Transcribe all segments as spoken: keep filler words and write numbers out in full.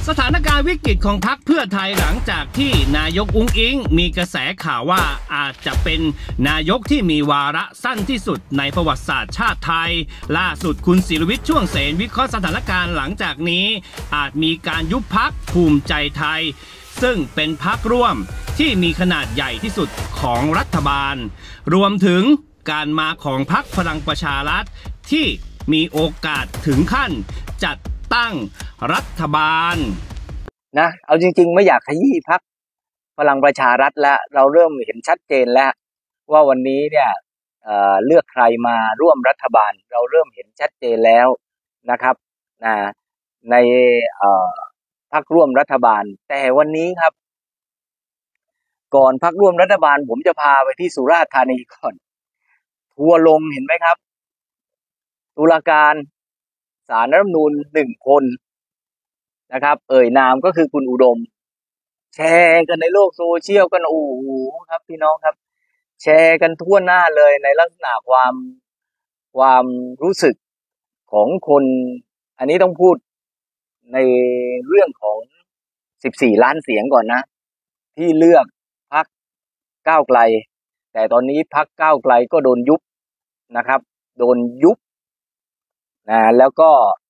สถานการณ์วิกฤตของพรรคเพื่อไทยหลังจากที่นายกอุ๊งอิ๊งมีกระแสข่าวว่าอาจจะเป็นนายกที่มีวาระสั้นที่สุดในประวัติศาสตร์ชาติไทยล่าสุดคุณศิรวิทย์ช่วงเสนวิเคราะห์สถานการณ์หลังจากนี้อาจมีการยุบพรรคภูมิใจไทยซึ่งเป็นพรรคร่วมที่มีขนาดใหญ่ที่สุดของรัฐบาลรวมถึงการมาของพรรคพลังประชารัฐที่มีโอกาสถึงขั้นจัดตั้งรัฐบาลนะเอาจริงๆไม่อยากขยี้พรรคพลังประชารัฐแล้วเราเริ่มเห็นชัดเจนแล้วว่าวันนี้เนี่ย เอ่อ เลือกใครมาร่วมรัฐบาลเราเริ่มเห็นชัดเจนแล้วนะครับนะในเอ่อพรรคร่วมรัฐบาลแต่วันนี้ครับก่อนพรรคร่วมรัฐบาลผมจะพาไปที่สุราษฎร์ธานีก่อนทัวร์ลงเห็นไหมครับตุลาการศาลรัฐธรรมนูญหนึ่งคนนะครับเอ่ยนามก็คือคุณอุดมแชร์กันในโลกโซเชียลกันโอ้โหครับพี่น้องครับแชร์กันทั่วหน้าเลยในลักษณะความความรู้สึกของคนอันนี้ต้องพูดในเรื่องของสิบสี่ล้านเสียงก่อนนะที่เลือกพรรคก้าวไกลแต่ตอนนี้พรรคก้าวไกลก็โดนยุบนะครับโดนยุบนะแล้วก็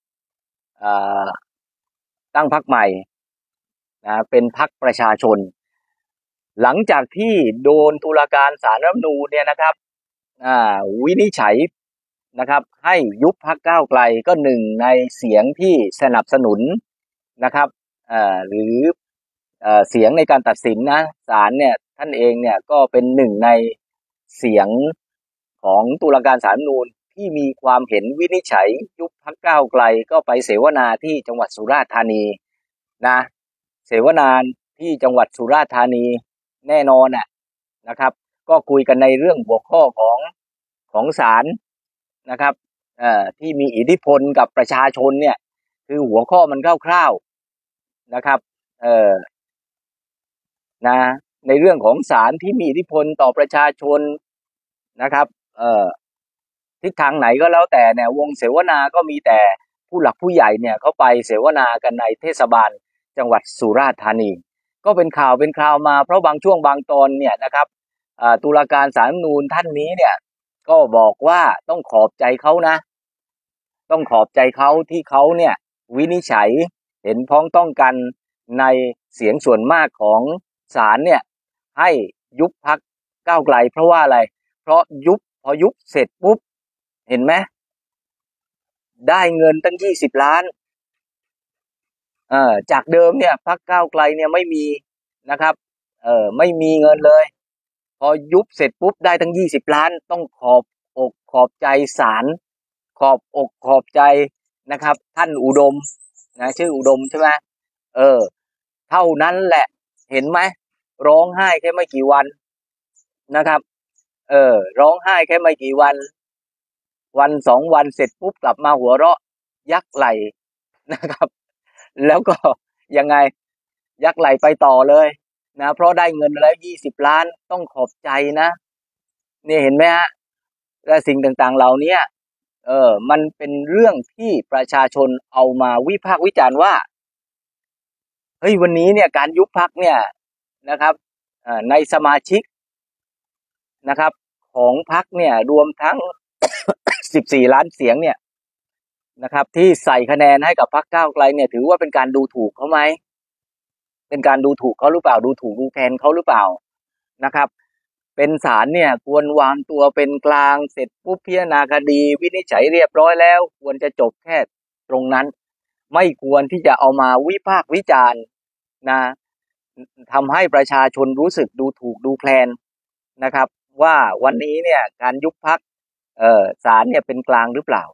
ตั้งพรรคใหม่นะเป็นพรรคประชาชนหลังจากที่โดนตุลาการศาลรัฐธรรมนูญเนี่ยนะครับวินิจฉัยนะครับให้ยุบพรรคก้าวไกลก็หนึ่งในเสียงที่สนับสนุนนะครับหรือเสียงในการตัดสินนะศาลเนี่ยท่านเองเนี่ยก็เป็นหนึ่งในเสียงของตุลาการศาลรัฐธรรมนูญที่มีความเห็นวินิจฉัยยุบพรรคก้าวไกลก็ไปเสวนาที่จังหวัดสุราษฎร์ธานีนะเสวนาที่จังหวัดสุราษฎร์ธานีแน่นอนน่ะนะครับก็คุยกันในเรื่องหัวข้อของของศาลนะครับเอ่อที่มีอิทธิพลกับประชาชนเนี่ยคือหัวข้อมันคร่าวๆนะครับเอ่อนะในเรื่องของศาลที่มีอิทธิพลต่อประชาชนนะครับเอ่อทิศทางไหนก็แล้วแต่เนี่ยวงเสวนาก็มีแต่ผู้หลักผู้ใหญ่เนี่ยเขาไปเสวนากันในเทศบาลจังหวัดสุราษฎร์ธานีก็เป็นข่าวเป็นคราวมาเพราะบางช่วงบางตอนเนี่ยนะครับตุลาการศาลรัฐธรรมนูญท่านนี้เนี่ยก็บอกว่าต้องขอบใจเขานะต้องขอบใจเขาที่เขาเนี่ยวินิจฉัยเห็นพ้องต้องกันในเสียงส่วนมากของศาลเนี่ยให้ยุบพรรคก้าวไกลเพราะว่าอะไรเพราะยุบพอยุบเสร็จปุ๊บเห็นไหมได้เงินตั้งยี่สิบล้านเอ่อจากเดิมเนี่ยพรรคก้าวไกลเนี่ยไม่มีนะครับเอ่อไม่มีเงินเลยพอยุบเสร็จปุ๊บได้ตั้งยี่สิบล้านต้องขอบอกขอบใจศาลขอบอกขอบใจนะครับท่านอุดมนะชื่ออุดมใช่ไหมเออเท่านั้นแหละเห็นไหมร้องไห้แค่ไม่กี่วันนะครับเออร้องไห้แค่ไม่กี่วันวันสองวันเสร็จปุ๊บกลับมาหัวเราะยักไหลนะครับแล้วก็ยังไงยักไหลไปต่อเลยนะเพราะได้เงินแล้วยี่สิบล้านต้องขอบใจนะนี่เห็นไหมฮะและสิ่งต่างๆเหล่านี้เออมันเป็นเรื่องที่ประชาชนเอามาวิพากษ์วิจารณ์ว่าเฮ้ยวันนี้เนี่ยการยุบพรรคเนี่ยนะครับในสมาชิกนะครับของพรรคเนี่ยรวมทั้งสิบสี่ล้านเสียงเนี่ยนะครับที่ใส่คะแนนให้กับพรรคก้าวไกลเนี่ยถือว่าเป็นการดูถูกเขาไหมเป็นการดูถูกเขาหรือเปล่าดูถูกดูแคลนเขาหรือเปล่านะครับเป็นศาลเนี่ยควรวางตัวเป็นกลางเสร็จปุ๊บพิจารณาคดีวินิจฉัยเรียบร้อยแล้วควรจะจบแค่ตรงนั้นไม่ควรที่จะเอามาวิพากษ์วิจารณ์นะทำให้ประชาชนรู้สึกดูถูกดูแคลนนะครับว่าวันนี้เนี่ยการยุบพรรคเอ่อศาลเนี่ยเป็นกลางหรือเปล่า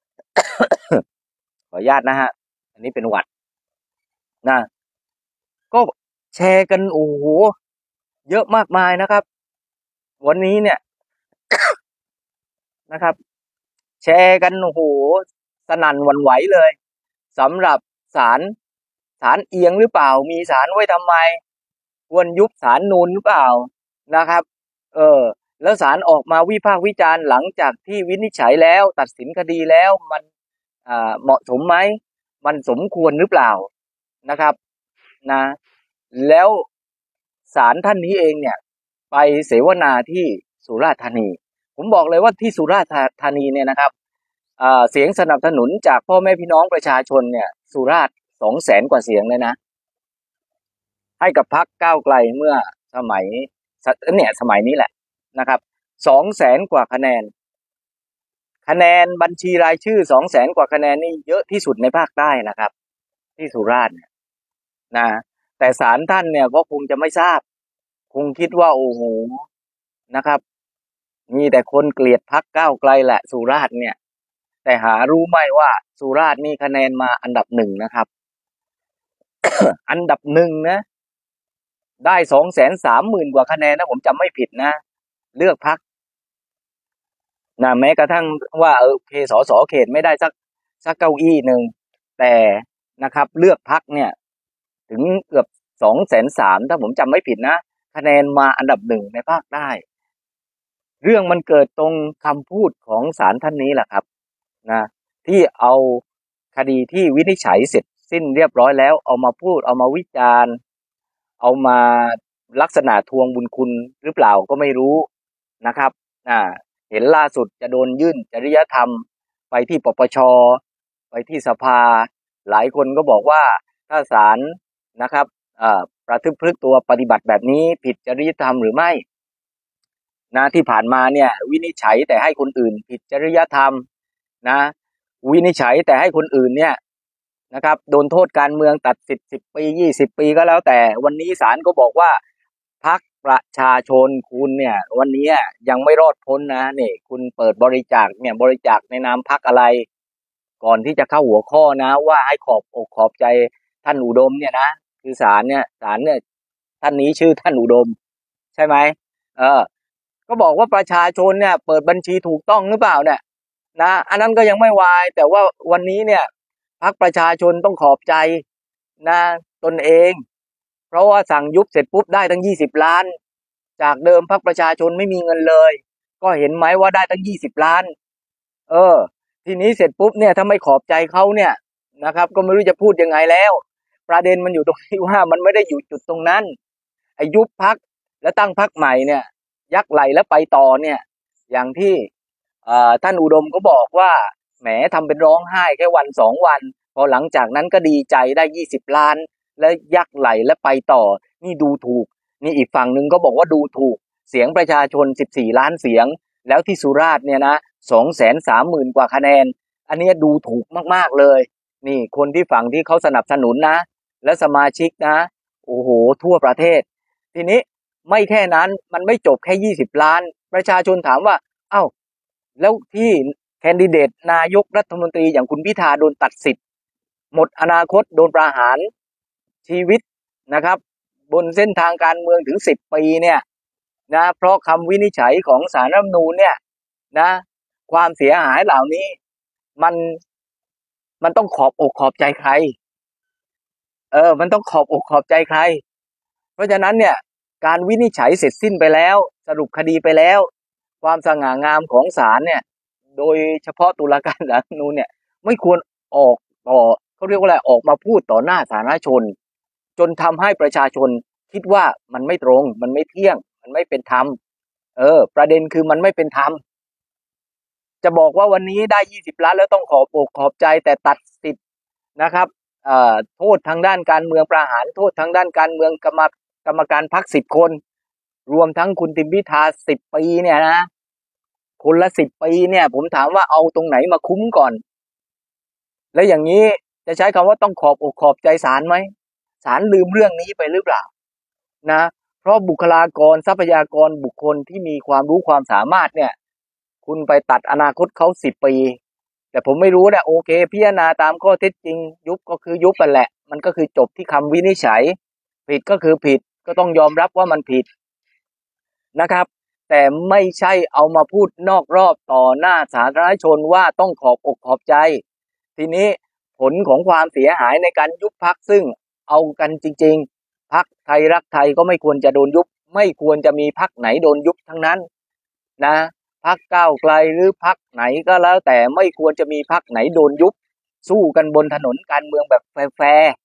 ขออนุญาตนะฮะอันนี้เป็นหวัดนะก็แชร์กันโอ้โหเยอะมากมายนะครับวันนี้เนี่ย นะครับแชร์กันโอ้โหสนั่นหวั่นไหวเลยสำหรับศาลศาลเอียงหรือเปล่ามีศาลไว้ทำไมควรยุบศาลนูนหรือเปล่านะครับเออแล้วศาลออกมาวิพากษ์วิจารณ์หลังจากที่วินิจฉัยแล้วตัดสินคดีแล้วมันอ่าเหมาะสมไหมมันสมควรหรือเปล่านะครับนะแล้วศาลท่านนี้เองเนี่ยไปเสวนาที่สุราษฎร์ธานีผมบอกเลยว่าที่สุราษฎร์ธานีเนี่ยนะครับเสียงสนับสนุนจากพ่อแม่พี่น้องประชาชนเนี่ยสุราษฎร์สองแสนกว่าเสียงเลยนะให้กับพรรคก้าวไกลเมื่อสมัยเนี่ยสมัยนี้แหละนะครับสองแสนกว่าคะแนนคะแนนบัญชีรายชื่อสองแสนกว่าคะแนนนี่เยอะที่สุดในภาคใต้นะครับที่สุราษฎร์นะแต่ศาลท่านเนี่ยก็คงจะไม่ทราบคงคิดว่าโอ้โหนะครับมีแต่คนเกลียดพรรคก้าวไกลแหละสุราษฎร์เนี่ยแต่หารู้ไหมว่าสุราษฎร์นี่คะแนนมาอันดับหนึ่งนะครับ อันดับหนึ่งนะได้สองแสนสามหมื่นกว่าคะแนนนะผมจำไม่ผิดนะเลือกพรรคนะแม้กระทั่งว่าเออโอเคสสเขตไม่ได้สักสักเก้าอี้หนึ่งแต่นะครับเลือกพรรคเนี่ยถึงเกือบสองแสนสามถ้าผมจำไม่ผิดนะคะแนนมาอันดับหนึ่งในภาคใต้เรื่องมันเกิดตรงคำพูดของศาลท่านนี้แหละครับนะที่เอาคดีที่วินิจฉัยเสร็จสิ้นเรียบร้อยแล้วเอามาพูดเอามาวิจารณ์เอามาลักษณะทวงบุญคุณหรือเปล่าก็ไม่รู้นะครับอ่าเห็นล่าสุดจะโดนยื่นจริยธรรมไปที่ปปชไปที่สภาหลายคนก็บอกว่าถ้าศาลนะครับอ่าประพฤติตัวปฏิบัติแบบนี้ผิดจริยธรรมหรือไม่นะที่ผ่านมาเนี่ยวินิจฉัยแต่ให้คนอื่นผิดจริยธรรมนะวินิจฉัยแต่ให้คนอื่นเนี่ยนะครับโดนโทษการเมืองตัดสิทธิ์สิบปียี่สิบปีก็แล้วแต่วันนี้ศาลก็บอกว่าพรรคประชาชนคุณเนี่ยวันนี้ยังไม่รอดพ้นนะนี่คุณเปิดบริจาคเนี่ยบริจาคในนามพรรคอะไรก่อนที่จะเข้าหัวข้อนะว่าให้ขอบอกขอบใจท่านอุดมเนี่ยนะคือศาลเนี่ยศาลเนี่ยท่านนี้ชื่อท่านอุดมใช่ไหมเออก็บอกว่าประชาชนเนี่ยเปิดบัญชีถูกต้องหรือเปล่าเนี่ยนะอันนั้นก็ยังไม่วายแต่ว่าวันนี้เนี่ยพรรคประชาชนต้องขอบใจนะตนเองเพราะว่าสั่งยุบเสร็จปุ๊บได้ตั้งยี่สิบล้านจากเดิมพรรคประชาชนไม่มีเงินเลยก็เห็นไหมว่าได้ตั้งยี่สิบล้านเออทีนี้เสร็จปุ๊บเนี่ยถ้าไม่ขอบใจเขาเนี่ยนะครับก็ไม่รู้จะพูดยังไงแล้วประเด็นมันอยู่ตรงที่ว่ามันไม่ได้อยู่จุดตรงนั้นไอ้ยุบพรรคแล้วตั้งพรรคใหม่เนี่ยยักไหลแล้วไปต่อเนี่ยอย่างที่ท่านอุดมก็บอกว่าแหมทำเป็นร้องไห้แค่วันสองวันพอหลังจากนั้นก็ดีใจได้ยี่สิบล้านแล้วยักไหลแล้วไปต่อนี่ดูถูกนี่อีกฝั่งหนึ่งก็บอกว่าดูถูกเสียงประชาชนสิบสี่ล้านเสียงแล้วที่สุราษฎร์เนี่ยนะสองแสนสามหมื่นกว่าคะแนนอันนี้ดูถูกมากๆเลยนี่คนที่ฝั่งที่เขาสนับสนุนนะและสมาชิกนะโอ้โหทั่วประเทศทีนี้ไม่แค่นั้นมันไม่จบแค่ยี่สิบล้านประชาชนถามว่าเอ้าแล้วที่แคนดิเดตนายกรัฐมนตรีอย่างคุณพิธาโดนตัดสิทธิ์หมดอนาคตโดนประหารชีวิตนะครับบนเส้นทางการเมืองถึงสิบปีเนี่ยนะเพราะคำวินิจฉัยของศาลรัฐธรรมนูญเนี่ยนะความเสียหายเหล่านี้มันมันต้องขอบอกขอบใจใครเออมันต้องขอบอกขอบใจใครเพราะฉะนั้นเนี่ยการวินิจฉัยเสร็จสิ้นไปแล้วสรุปคดีไปแล้วความสง่างามของศาลเนี่ยโดยเฉพาะตุลาการศาลรัฐธรรมนูญเนี่ยไม่ควรออกต่อเขาเรียกว่าอะไรออกมาพูดต่อหน้าสาธารณชนจนทำให้ประชาชนคิดว่ามันไม่ตรงมันไม่เที่ยงมันไม่เป็นธรรมเออประเด็นคือมันไม่เป็นธรรมจะบอกว่าวันนี้ได้ยี่สิบล้านแล้วต้องขอบอกขอบใจแต่ตัดสิทธิ์นะครับเอ่อโทษทางด้านการเมืองประหารโทษทางด้านการเมืองกรรมกรรมการพรรคสิบคนรวมทั้งคุณทิมพิธาสิบปีเนี่ยนะคนละสิบปีเนี่ยผมถามว่าเอาตรงไหนมาคุ้มก่อนแล้วอย่างนี้จะใช้คำว่าต้องขอบอกขอบใจศาลไหมศาลลืมเรื่องนี้ไปหรือเปล่านะเพราะบุคลากรทรัพยากรบุคคลที่มีความรู้ความสามารถเนี่ยคุณไปตัดอนาคตเขาสิบปีแต่ผมไม่รู้นะโอเคพิจารณาตามข้อเท็จจริงยุบก็คือยุบไปแหละมันก็คือจบที่คำวินิจฉัยผิดก็คือผิดก็ต้องยอมรับว่ามันผิดนะครับแต่ไม่ใช่เอามาพูดนอกรอบต่อหน้าสาธารณชนว่าต้องขอบอกขอบใจทีนี้ผลของความเสียหายในการยุบพรรคซึ่งเอากันจริงๆพรรคไทยรักไทยก็ไม่ควรจะโดนยุบไม่ควรจะมีพรรคไหนโดนยุบทั้งนั้นนะพรรคก้าวไกลหรือพรรคไหนก็แล้วแต่ไม่ควรจะมีพรรคไหนโดนยุบสู้กันบนถนนการเมืองแบบแฟร์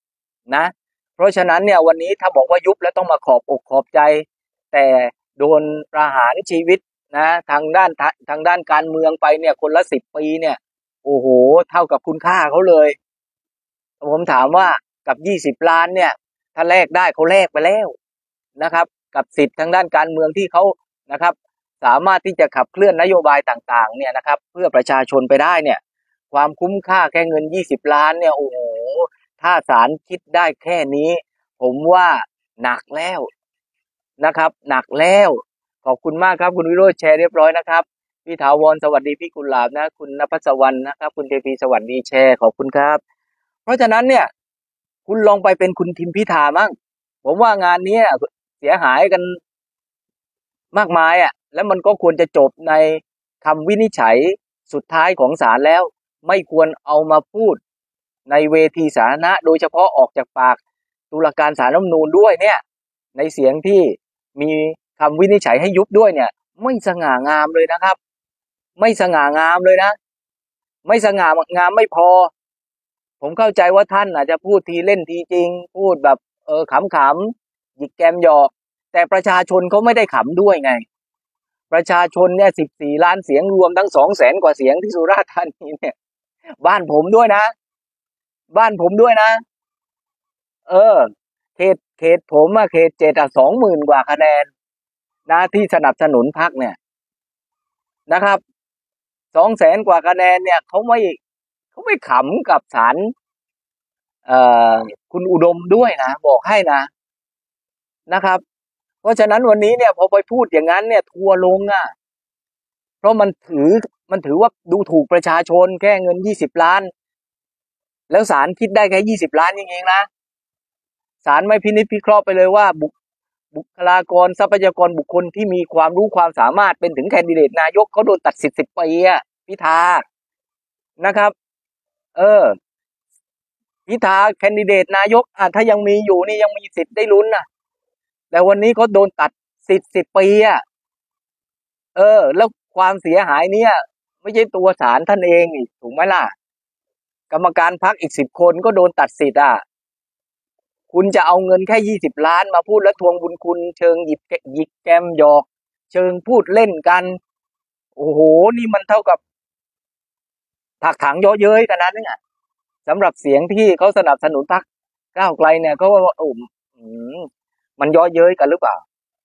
นะเพราะฉะนั้นเนี่ยวันนี้ถ้าบอกว่ายุบแล้วต้องมาขอบอกขอบใจแต่โดนประหารชีวิตนะทางด้านทางด้านการเมืองไปเนี่ยคนละสิบปีเนี่ยโอ้โหเท่ากับคุณค่าเขาเลยผมถามว่ากับยี่สิบล้านเนี่ยถ้าแลกได้เขาแลกไปแล้วนะครับกับสิทธิ์ทางด้านการเมืองที่เขานะครับสามารถที่จะขับเคลื่อนนโยบายต่างๆเนี่ยนะครับเพื่อประชาชนไปได้เนี่ยความคุ้มค่าแค่เงินยี่สิบล้านเนี่ยโอ้โหถ้าศาลคิดได้แค่นี้ผมว่าหนักแล้วนะครับหนักแล้วขอบคุณมากครับคุณวิโรจน์แชร์เรียบร้อยนะครับพี่ถาวรสวัสดีพี่กุหลาบนะคุณณภัสวรรณนะครับคุณเทพีสวัสดีแชร์ขอบคุณครับเพราะฉะนั้นเนี่ยคุณลองไปเป็นคุณทิมพิธามั่งผมว่างานนี้เสียหายกันมากมายอ่ะแล้วมันก็ควรจะจบในคำวินิจฉัยสุดท้ายของศาลแล้วไม่ควรเอามาพูดในเวทีสาธารณะโดยเฉพาะออกจากปากตุลาการศาลรัฐธรรมนูญด้วยเนี่ยในเสียงที่มีคำวินิจฉัยให้ยุบด้วยเนี่ยไม่สง่างามเลยนะครับไม่สง่างามเลยนะไม่สง่างามไม่พอผมเข้าใจว่าท่านอาจจะพูดทีเล่นทีจริงพูดแบบเออขำๆหยิกแกมหยอกแต่ประชาชนเขาไม่ได้ขำด้วยไงประชาชนเนี่ยสิบสี่ล้านเสียงรวมทั้งสองแสนกว่าเสียงที่สุราษฎร์ธานีเนี่ยบ้านผมด้วยนะบ้านผมด้วยนะเออเขตเขตผมอะเขตเจ็ดอะสองหมื่นกว่าคะแนนนะที่สนับสนุนพรรคเนี่ยนะครับสองแสนกว่าคะแนนเนี่ยเขาไม่เขาไม่ขำกับศาลเอ่อคุณอุดมด้วยนะบอกให้นะนะครับเพราะฉะนั้นวันนี้เนี่ยพอไปพูดอย่างนั้นเนี่ยทัวร์ลงอ่ะเพราะมันถือมันถือว่าดูถูกประชาชนแค่เงินยี่สิบล้านแล้วศาลคิดได้แค่ยี่สิบล้านจริงๆนะศาลไม่พินิจพิเคราะห์ไปเลยว่าบุคบุคลากรทรัพยากรบุคคลที่มีความรู้ความสามารถเป็นถึงแคนดิเดตนายกเขาโดนตัดสิทธิ์สิบปีอ่ะพิธานะครับเออพิธาแคนดิเดตนายกอ่ะถ้ายังมีอยู่นี่ยังมีสิทธิ์ได้ลุ้นนะแต่วันนี้เขาโดนตัดสิทธิ์สิบปีอ่ะเออแล้วความเสียหายเนี่ยไม่ใช่ตัวศาลท่านเองนี่ถูกไหมล่ะกรรมการพรรคอีกสิบคนก็โดนตัดสิทธิ์อ่ะคุณจะเอาเงินแค่ยี่สิบล้านมาพูดแล้วทวงบุญคุณเชิงหยิบหยิกแกมหยอกเชิงพูดเล่นกันโอ้โหนี่มันเท่ากับถักถังเยาะเย้ยกันนั้นเนี่ยสำหรับเสียงที่เขาสนับสนุนพรรคก้าวไกลเนี่ยเขาว่าโอ้มันเยาะเย้ยกันหรือเปล่า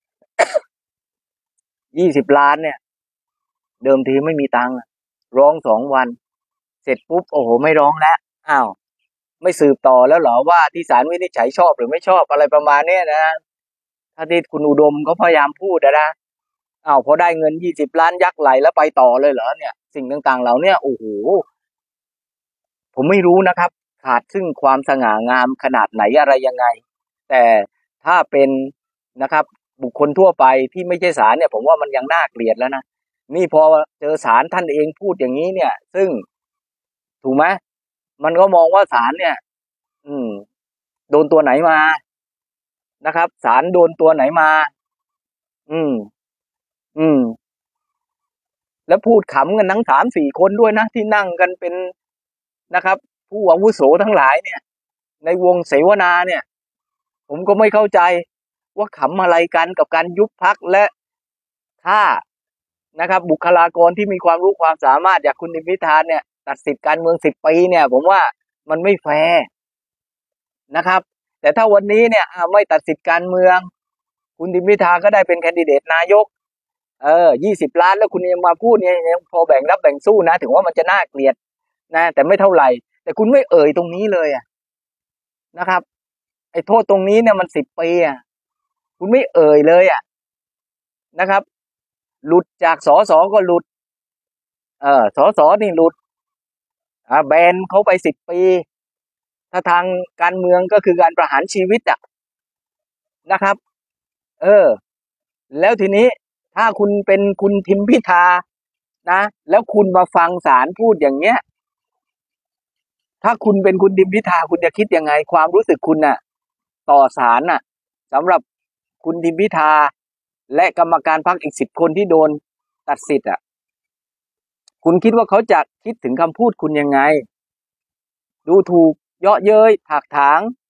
ยี่สิบล้านเนี่ยเดิมทีไม่มีตังค์ร้องสองวันเสร็จปุ๊บโอ้โหไม่ร้องแล้วอ้าวไม่สืบต่อแล้วเหรอว่าที่ศาลวินิจฉัยชอบหรือไม่ชอบอะไรประมาณนี้นะถ้าที่คุณอุดมเขาพยายามพูดนะอ้าวพอได้เงินยี่สิบล้านยักไหลแล้วไปต่อเลยเหรอเนี่ยสิ่งต่างๆเหล่านี้โอ้โหผมไม่รู้นะครับขาดซึ่งความสง่างามขนาดไหนอะไรยังไงแต่ถ้าเป็นนะครับบุคคลทั่วไปที่ไม่ใช่ศาลเนี่ยผมว่ามันยังน่าเกลียดแล้วนะนี่พอเจอศาลท่านเองพูดอย่างนี้เนี่ยซึ่งถูกไหมมันก็มองว่าศาลเนี่ยอืมโดนตัวไหนมานะครับศาลโดนตัวไหนมาอืมอืมแล้วพูดขำกันทั้งสามสี่คนด้วยนะที่นั่งกันเป็นนะครับผู้อาวุโสทั้งหลายเนี่ยในวงเสวนาเนี่ยผมก็ไม่เข้าใจว่าขำอะไรกันกับการยุบพรรคและถ้านะครับบุคลากรที่มีความรู้ความสามารถอย่างคุณทิมพิธาเนี่ยตัดสิทธิ์การเมืองสิบปีเนี่ยผมว่ามันไม่แฟร์นะครับแต่ถ้าวันนี้เนี่ยไม่ตัดสิทธิ์การเมืองคุณทิมพิธาก็ได้เป็นแคนดิเดตนายกเออยี่สิบล้านแล้วคุณยังมาพูดเนี่ยยังพอแบ่งรับแบ่งสู้นะถึงว่ามันจะน่าเกลียดนะแต่ไม่เท่าไหร่แต่คุณไม่เอ่ยตรงนี้เลยอ่ะนะครับไอ้โทษตรงนี้เนี่ยมันสิบปีอ่ะคุณไม่เอ่ยเลยอ่ะนะครับหลุดจากสสก็หลุดเออสสนี่หลุดอ่าแบนเขาไปสิบปีถ้าทางการเมืองก็คือการประหารชีวิตอ่ะนะครับเออแล้วทีนี้ถ้าคุณเป็นคุณทิมพิธานะแล้วคุณมาฟังศาลพูดอย่างเงี้ยถ้าคุณเป็นคุณทิมพิธาคุณจะคิดยังไงความรู้สึกคุณน่ะต่อศาลน่ะสำหรับคุณทิมพิธาและกรรมการพรรคอีกสิบคนที่โดนตัดสิทธิ์อ่ะคุณคิดว่าเขาจะคิดถึงคำพูดคุณยังไงดูถูกเยาะเย้ยถากถาง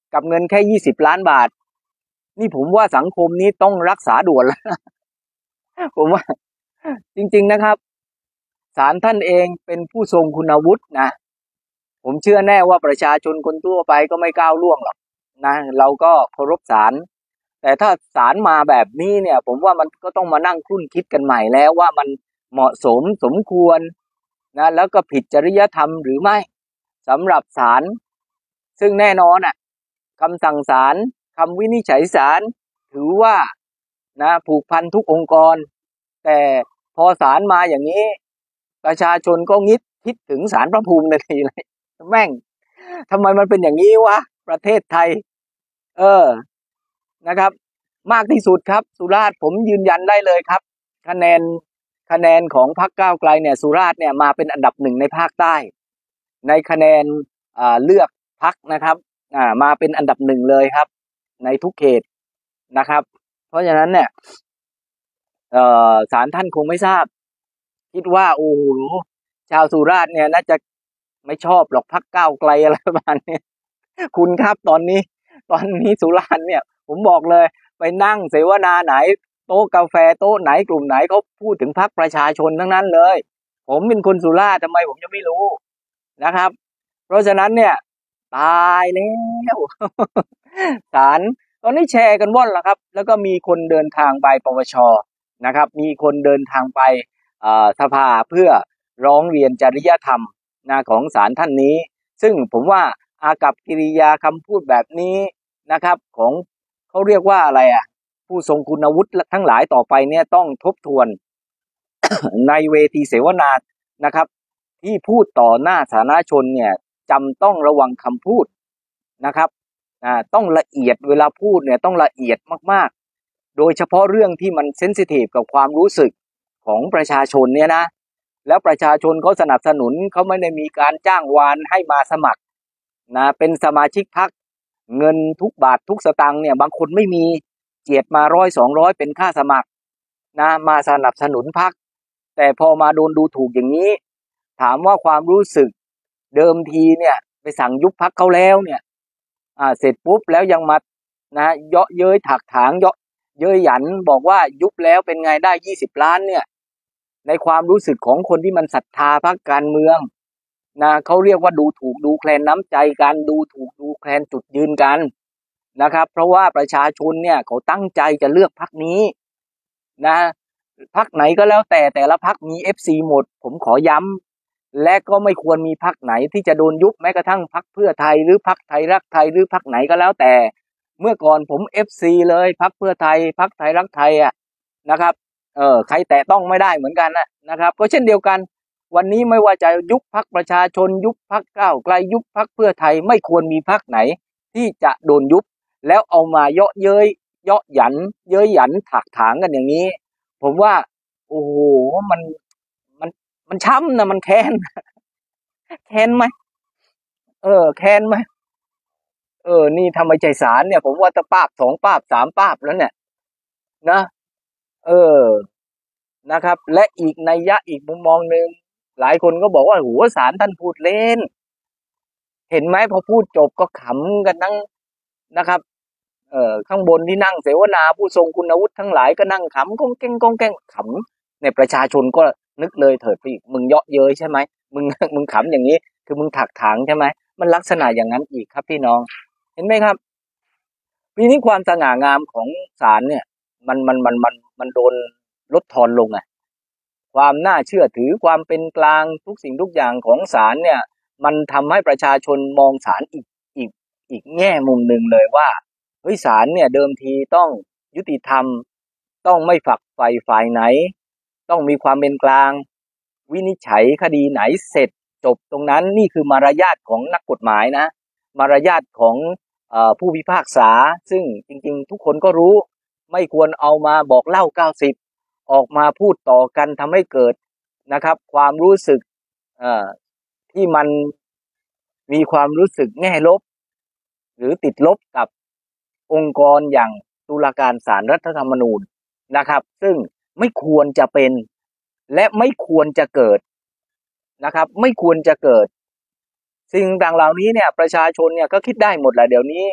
กับเงินแค่ยี่สิบล้านบาทนี่ผมว่าสังคมนี้ต้องรักษาด่วนแล้วผมว่าจริงๆนะครับศาลท่านเองเป็นผู้ทรงคุณวุฒินะผมเชื่อแน่ว่าประชาชนคนทั่วไปก็ไม่ก้าวล่วงหรอกนะเราก็เคารพศาลแต่ถ้าศาลมาแบบนี้เนี่ยผมว่ามันก็ต้องมานั่งครุ่นคิดกันใหม่แล้วว่ามันเหมาะสมสมควรนะแล้วก็ผิดจริยธรรมหรือไม่สำหรับศาลซึ่งแน่นอนอ่ะคำสั่งศาลคำวินิจฉัยศาลถือว่านะผูกพันทุกองค์กรแต่พอศาลมาอย่างนี้ประชาชนก็งิดคิดถึงศาลพระภูมินาทีเลยแม่งทำไมมันเป็นอย่างนี้วะประเทศไทยเออนะครับมากที่สุดครับสุราษฎร์ผมยืนยันได้เลยครับคะแนนคะแนนของพรรคก้าวไกลเนี่ยสุราษฎร์เนี่ยมาเป็นอันดับหนึ่งในภาคใต้ในคะแนนอ่าเลือกพรรคนะครับอ่ามาเป็นอันดับหนึ่งเลยครับในทุกเขตนะครับเพราะฉะนั้นเนี่ยเอ่อศาลท่านคงไม่ทราบคิดว่าโอ้โหชาวสุราษฎร์เนี่ยน่าจะไม่ชอบหรอกพรรคก้าวไกลอะไรประมาณนี้คุณครับตอนนี้ตอนนี้สุราษฎร์เนี่ยผมบอกเลยไปนั่งเสวนาไหนโต๊ะกาแฟโต๊ะไหนกลุ่มไหนเขาพูดถึงพรรคประชาชนทั้งนั้นเลยผมเป็นคนสุราษฎร์ทำไมผมจะไม่รู้นะครับเพราะฉะนั้นเนี่ยตายแล้วศาลตอนนี้แชร์กันว่อนแล้วครับแล้วก็มีคนเดินทางไปปปชนะครับมีคนเดินทางไปสภาเพื่อร้องเรียนจริยธรรมนะของศาลท่านนี้ซึ่งผมว่าอากัปกิริยาคำพูดแบบนี้นะครับของเขาเรียกว่าอะไรอ่ะผู้ทรงคุณวุฒิทั้งหลายต่อไปเนี่ยต้องทบทวน ในเวทีเสวนานะครับที่พูดต่อหน้าสาธารณชนเนี่ยจำต้องระวังคำพูดนะครับอ่าต้องละเอียดเวลาพูดเนี่ยต้องละเอียดมากๆโดยเฉพาะเรื่องที่มันเซนซิทีฟกับความรู้สึกของประชาชนเนี่ยนะแล้วประชาชนเขาสนับสนุนเขาไม่ได้มีการจ้างวานให้มาสมัครนะเป็นสมาชิกพรรคเงินทุกบาททุกสตางค์เนี่ยบางคนไม่มีเจียดมาร้อยสองร้อยเป็นค่าสมัครนะมาสนับสนุนพรรคแต่พอมาโดนดูถูกอย่างนี้ถามว่าความรู้สึกเดิมทีเนี่ยไปสั่งยุบพรรคเขาแล้วเนี่ยอ่าเสร็จปุ๊บแล้วยังมานะเยาะเย้ยถักถางเยาะเย้ยหยันบอกว่ายุบแล้วเป็นไงได้ยี่สิบล้านเนี่ยในความรู้สึกของคนที่มันศรัทธาพรรคการเมืองนะเขาเรียกว่าดูถูกดูแคลนน้ำใจกันดูถูกดูแคลนจุดยืนกันนะครับเพราะว่าประชาชนเนี่ยเขาตั้งใจจะเลือกพรรคนี้นะพรรคไหนก็แล้วแต่แต่ละพรรคมี เอฟ ซี หมดผมขอย้ำและก็ไม่ควรมีพรรคไหนที่จะโดนยุบแม้กระทั่งพรรคเพื่อไทยหรือพรรคไทยรักไทยหรือพรรคไหนก็แล้วแต่เมื่อก่อนผม เอฟ ซี เลยพรรคเพื่อไทยพรรคไทยรักไทยอ่ะนะครับเออใครแตะต้องไม่ได้เหมือนกันนะนะครับก็เช่นเดียวกันวันนี้ไม่ว่าจะยุบพรรคประชาชนยุบพรรคก้าวไกลยุบพรรคเพื่อไทยไม่ควรมีพรรคไหนที่จะโดนยุบแล้วเอามาเยาะเย้ยเยาะหยันเย้ยหยันถักถางกันอย่างนี้ผมว่าโอ้โหมันมันมันช้ำนะมันแค้นแค้นไหมเออแค้นไหมเออนี่ทำไมใจสารเนี่ยผมว่าตะป้าบสองป้าบสามป้าบแล้วเนี่ยนะเออนะครับและอีกนัยยะอีกมุมมองหนึ่งหลายคนก็บอกว่าโหศาลท่านพูดเล่นเห็นไหมพอพูดจบก็ขำกันทั้งนะครับเอ่อข้างบนที่นั่งเสวนาผู้ทรงคุณวุฒิทั้งหลายก็นั่งขำก้องแก้งก้องแก้งขำในประชาชนก็นึกเลยเถิดไปอีกมึงเยาะเย้ยใช่ไหมมึงมึงขำอย่างนี้คือมึงถักถางใช่ไหมมันลักษณะอย่างนั้นอีกครับพี่น้องเห็นไหมครับปีนี้ความสง่างามของศาลเนี่ยมันมันมันมันมันโดนลดทอนลงอ่ะความน่าเชื่อถือความเป็นกลางทุกสิ่งทุกอย่างของศาลเนี่ยมันทำให้ประชาชนมองศาลอีกอีกอีกแง่มุมหนึ่งเลยว่าเฮ้ยศาลเนี่ยเดิมทีต้องยุติธรรมต้องไม่ฝักใฝ่ฝ่ายไหนต้องมีความเป็นกลางวินิจฉัยคดีไหนเสร็จจบตรงนั้นนี่คือมารยาทของนักกฎหมายนะมารยาทของเอ่อผู้พิพากษาซึ่งจริงๆทุกคนก็รู้ไม่ควรเอามาบอกเล่าเก้าสิบออกมาพูดต่อกันทำให้เกิดนะครับความรู้สึกเอ่อที่มันมีความรู้สึกแง่ลบหรือติดลบกับองค์กรอย่างตุลาการศาลรัฐธรรมนูญนะครับซึ่งไม่ควรจะเป็นและไม่ควรจะเกิดนะครับไม่ควรจะเกิดสิ่งต่างเหล่านี้เนี่ยประชาชนเนี่ยก็คิดได้หมดแหละเดี๋ยวนี้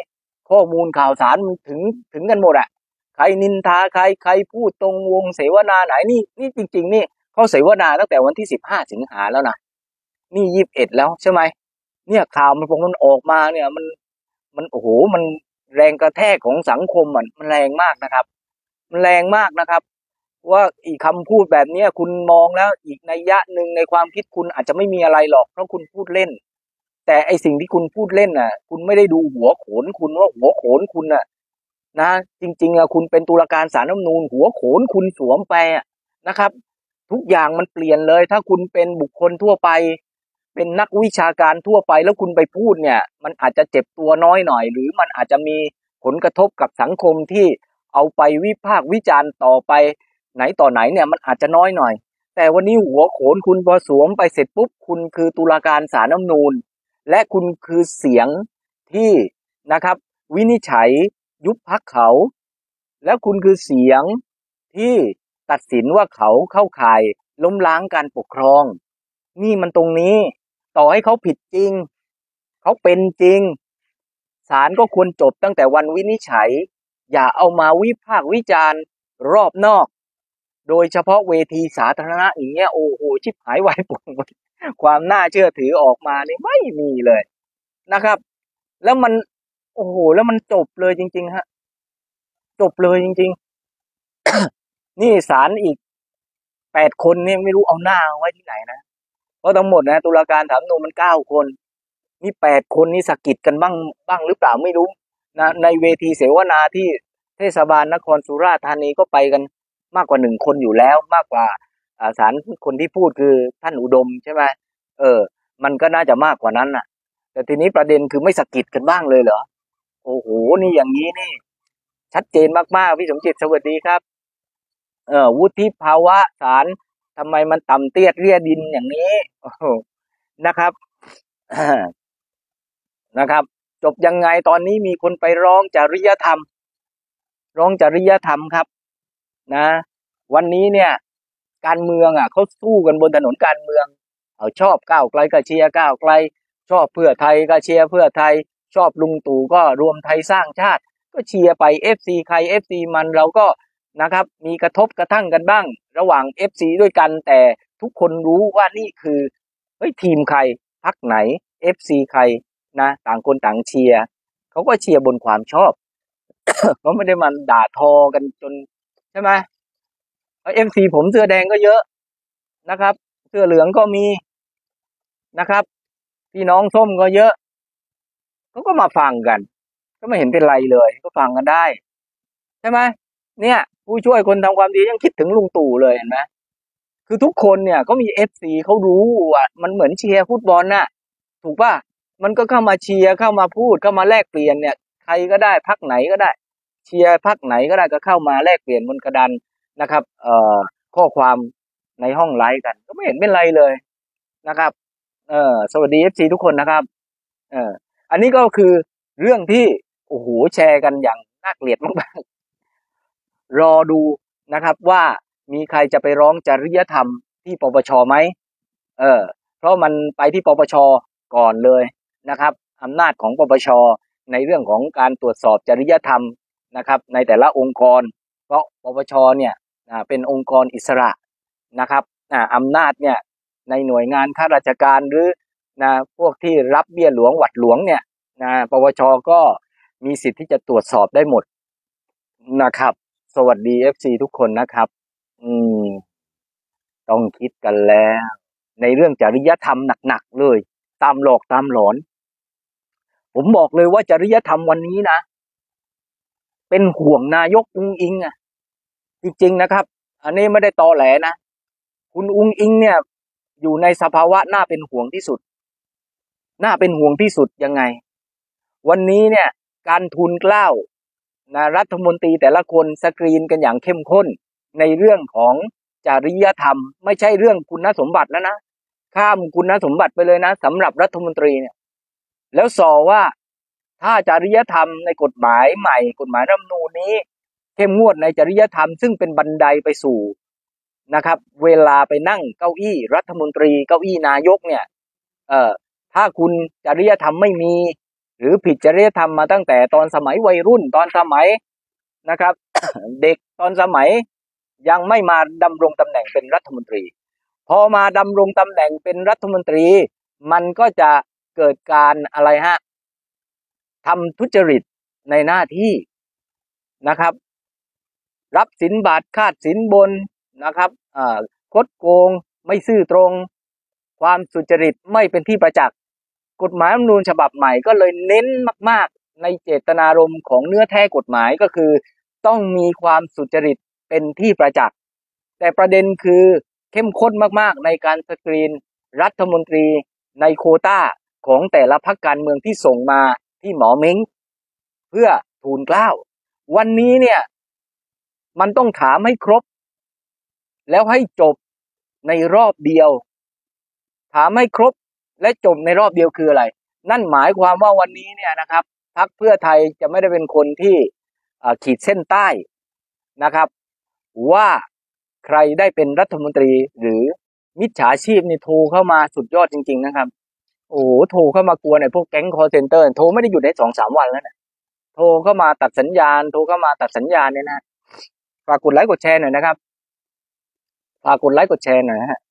ข้อมูลข่าวสารมันถึงถึงกันหมดอะใครนินทาใครใครพูดตรงวงเสวนาไหนนี่นี่จริงๆนี่เขาเสวนาตั้งแต่วันที่สิบห้าสิงหาแล้วนะนี่ยี่สิบเอ็ดแล้วใช่ไหมเนี่ยข่าวมันพอมันออกมาเนี่ยมันมันโอ้โหมันแรงกระแทกของสังคมมันมันแรงมากนะครับมันแรงมากนะครับว่าอีกคำพูดแบบนี้คุณมองแล้วอีกนัยยะหนึ่งในความคิดคุณอาจจะไม่มีอะไรหรอกเพราะคุณพูดเล่นแต่ไอสิ่งที่คุณพูดเล่นน่ะคุณไม่ได้ดูหัวโขนคุณว่าหัวโขนคุณน่ะนะจริงๆอะคุณเป็นตุลาการศาลรัฐธรรมนูญหัวโขนคุณสวมไปนะครับทุกอย่างมันเปลี่ยนเลยถ้าคุณเป็นบุคคลทั่วไปเป็นนักวิชาการทั่วไปแล้วคุณไปพูดเนี่ยมันอาจจะเจ็บตัวน้อยหน่อยหรือมันอาจจะมีผลกระทบกับสังคมที่เอาไปวิพากษ์วิจารณ์ต่อไปไหนต่อไหนเนี่ยมันอาจจะน้อยหน่อยแต่วันนี้หัวโขนคุณพอสวมไปเสร็จปุ๊บคุณคือตุลาการศาลรัฐธรรมนูญและคุณคือเสียงที่นะครับวินิจฉัยยุบพรรคเขาแล้วคุณคือเสียงที่ตัดสินว่าเขาเข้าข่ายล้มล้างการปกครองนี่มันตรงนี้ต่อให้เขาผิดจริงเขาเป็นจริงศาลก็ควรจบตั้งแต่วันวินิจฉัยอย่าเอามาวิพากษ์วิจารณ์รอบนอกโดยเฉพาะเวทีสาธารณะอย่างเงี้ยโอ้โหชิบหายวายป่วงความน่าเชื่อถือออกมานี่ไม่มีเลยนะครับแล้วมันโอ้โหแล้วมันจบเลยจริงๆฮะจบเลยจริงๆ นี่ศาลอีกแปดคนเนี่ยไม่รู้เอาหน้าไว้ที่ไหนนะเพราะทั้งหมดนะตุลาการศาลรัฐธรรมนูญมันเก้าคนนี่แปดคนนี่สะกิดกันบ้างบ้างหรือเปล่าไม่รู้นะในเวทีเสวนาที่เทศบาลนครสุราษฎร์ธานีก็ไปกันมากกว่าหนึ่งคนอยู่แล้วมากกว่าอ่าศาลคนที่พูดคือท่านอุดมใช่ไหมเออมันก็น่าจะมากกว่านั้นน่ะแต่ทีนี้ประเด็นคือไม่สะกิดกันบ้างเลยเหรอโอ้โหนี่อย่างนี้นี่ชัดเจนมากๆพี่สมจิตสวัสดีครับเออวุฒิภาวะศาลทำไมมันต่ำเตี้ยเรียดินอย่างนี้นะครับนะครับจบยังไงตอนนี้มีคนไปร้องจริยธรรมร้องจริยธรรมครับนะวันนี้เนี่ยการเมืองอ่ะเขาสู้กันบนถนนการเมืองเอาชอบก้าวไกลก็เชียร์ก้าวไกลชอบเพื่อไทยก็เชียร์เพื่อไทยชอบลุงตู่ก็รวมไทยสร้างชาติก็เชียร์ไป เอฟ ซี ใคร เอฟ ซี มันเราก็นะครับมีกระทบกระทั่งกันบ้างระหว่าง เอฟ ซี ด้วยกันแต่ทุกคนรู้ว่านี่คือเฮ้ยทีมใครพรรคไหน เอฟ ซี ใครนะต่างคนต่างเชียร์เขาก็เชียร์บนความชอบ เขาไม่ได้มันด่าทอกันจนใช่ไหมเอ็มซีผมเสื้อแดงก็เยอะนะครับเสื้อเหลืองก็มีนะครับพี่น้องส้มก็เยอะเขาก็มาฟังกันก็ไม่เห็นเป็นไรเลยก็ฟังกันได้ใช่ไหมเนี่ยผู้ช่วยคนทำความดียังคิดถึงลุงตู่เลยเห็นไหมคือทุกคนเนี่ยก็มีเอฟซีเขารู้ว่ามันเหมือนเชียร์ฟุตบอลน่ะถูกป่ะมันก็เข้ามาเชียร์เข้ามาพูดเข้ามาแลกเปลี่ยนเนี่ยใครก็ได้พรรคไหนก็ได้เชียร์พรรคไหนก็ได้ก็เข้ามาแลกเปลี่ยนบนกระดานนะครับเอ่อข้อความในห้องไลฟ์กันก็ไม่เห็นเป็นไรเลยนะครับเออสวัสดี เอฟ ซี ทุกคนนะครับเอออันนี้ก็คือเรื่องที่โอ้โหแชร์กันอย่างน่าเกลียดมากๆรอดูนะครับว่ามีใครจะไปร้องจริยธรรมที่ปปชไหมเออเพราะมันไปที่ปปชก่อนเลยนะครับอำนาจของปปชในเรื่องของการตรวจสอบจริยธรรมนะครับในแต่ละองค์กรเพราะปปชเนี่ยเป็นองค์กรอิสระนะครับอำนาจเนี่ยในหน่วยงานข้าราชการหรือนะพวกที่รับเบี้ยหลวงหวัดหลวงเนี่ยนะปปชก็มีสิทธิ์ที่จะตรวจสอบได้หมดนะครับสวัสดี เอฟ ซี ทุกคนนะครับอืมต้องคิดกันแล้วในเรื่องจริยธรรมหนักๆเลยตามหลอกตามหลอนผมบอกเลยว่าจริยธรรมวันนี้นะเป็นห่วงนายกอุ๊งอิงอ่ะจริงๆนะครับอันนี้ไม่ได้ตอแหลนะคุณอุ๊งอิงเนี่ยอยู่ในสภาวะน่าเป็นห่วงที่สุดน่าเป็นห่วงที่สุดยังไงวันนี้เนี่ยการทูลเกล้านะรัฐมนตรีแต่ละคนสกรีนกันอย่างเข้มข้นในเรื่องของจริยธรรมไม่ใช่เรื่องคุณสมบัติแล้วนะข้ามคุณสมบัติไปเลยนะสำหรับรัฐมนตรีเนี่ยแล้วสอว่าถ้าจริยธรรมในกฎหมายใหม่กฎหมายรัฐธรรมนูญนี้เข้มงวดในจริยธรรมซึ่งเป็นบันไดไปสู่นะครับเวลาไปนั่งเก้าอี้รัฐมนตรีเก้าอี้นายกเนี่ยเอ่อถ้าคุณจริยธรรมไม่มีหรือผิดจริยธรรมมาตั้งแต่ตอนสมัยวัยรุ่นตอนสมัยนะครับ เด็กตอนสมัยยังไม่มาดำรงตำแหน่งเป็นรัฐมนตรีพอมาดำรงตำแหน่งเป็นรัฐมนตรีมันก็จะเกิดการอะไรฮะทำทุจริตในหน้าที่นะครับรับสินบาทคาดสินบนนะครับอ่าคดโกงไม่ซื่อตรงความสุจริตไม่เป็นที่ประจักษ์กฎหมายรัฐธรรมนูญฉบับใหม่ก็เลยเน้นมากๆในเจตนารมณ์ของเนื้อแท้กฎหมายก็คือต้องมีความสุจริตเป็นที่ประจักษ์แต่ประเด็นคือเข้มข้นมากๆในการสกรีนรัฐมนตรีในโควต้าของแต่ละพรรคการเมืองที่ส่งมาที่หมอเม้งเพื่อทูลเกล้าวันนี้เนี่ยมันต้องถามให้ครบแล้วให้จบในรอบเดียวถามให้ครบและจบในรอบเดียวคืออะไรนั่นหมายความว่าวันนี้เนี่ยนะครับพรรคเพื่อไทยจะไม่ได้เป็นคนที่ขีดเส้นใต้นะครับว่าใครได้เป็นรัฐมนตรีหรือมิจฉาชีพนี่โทรเข้ามาสุดยอดจริงๆนะครับโอ้โหโทรเข้ามากวนไอ้พวกแก๊งคอลเซ็นเตอร์โทรไม่ได้หยุดได้สองสามวันแล้วนะโทรเข้ามาตัดสัญญาณโทรเข้ามาตัดสัญญาณเนี่ยนะฝากกดไลค์กดแชร์หน่อยนะครับฝากกดไลค์กดแชร์หน่อยนะฮะ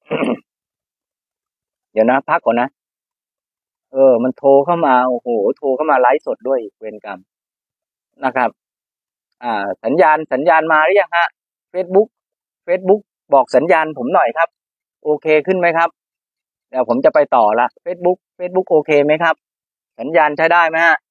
เดี๋ยวนะพักก่อนนะเออมันโทรเข้ามาโอ้โหโทรเข้ามาไลฟ์สดด้วยเวรกรรมนะครับอ่าสัญญาณสัญญาณมาหรือยังฮะ Facebook Facebook บอกสัญญาณผมหน่อยครับโอเคขึ้นไหมครับเดี๋ยวผมจะไปต่อละ Facebook Facebook โอเคไหมครับสัญญาณใช้ได้ไหมฮะ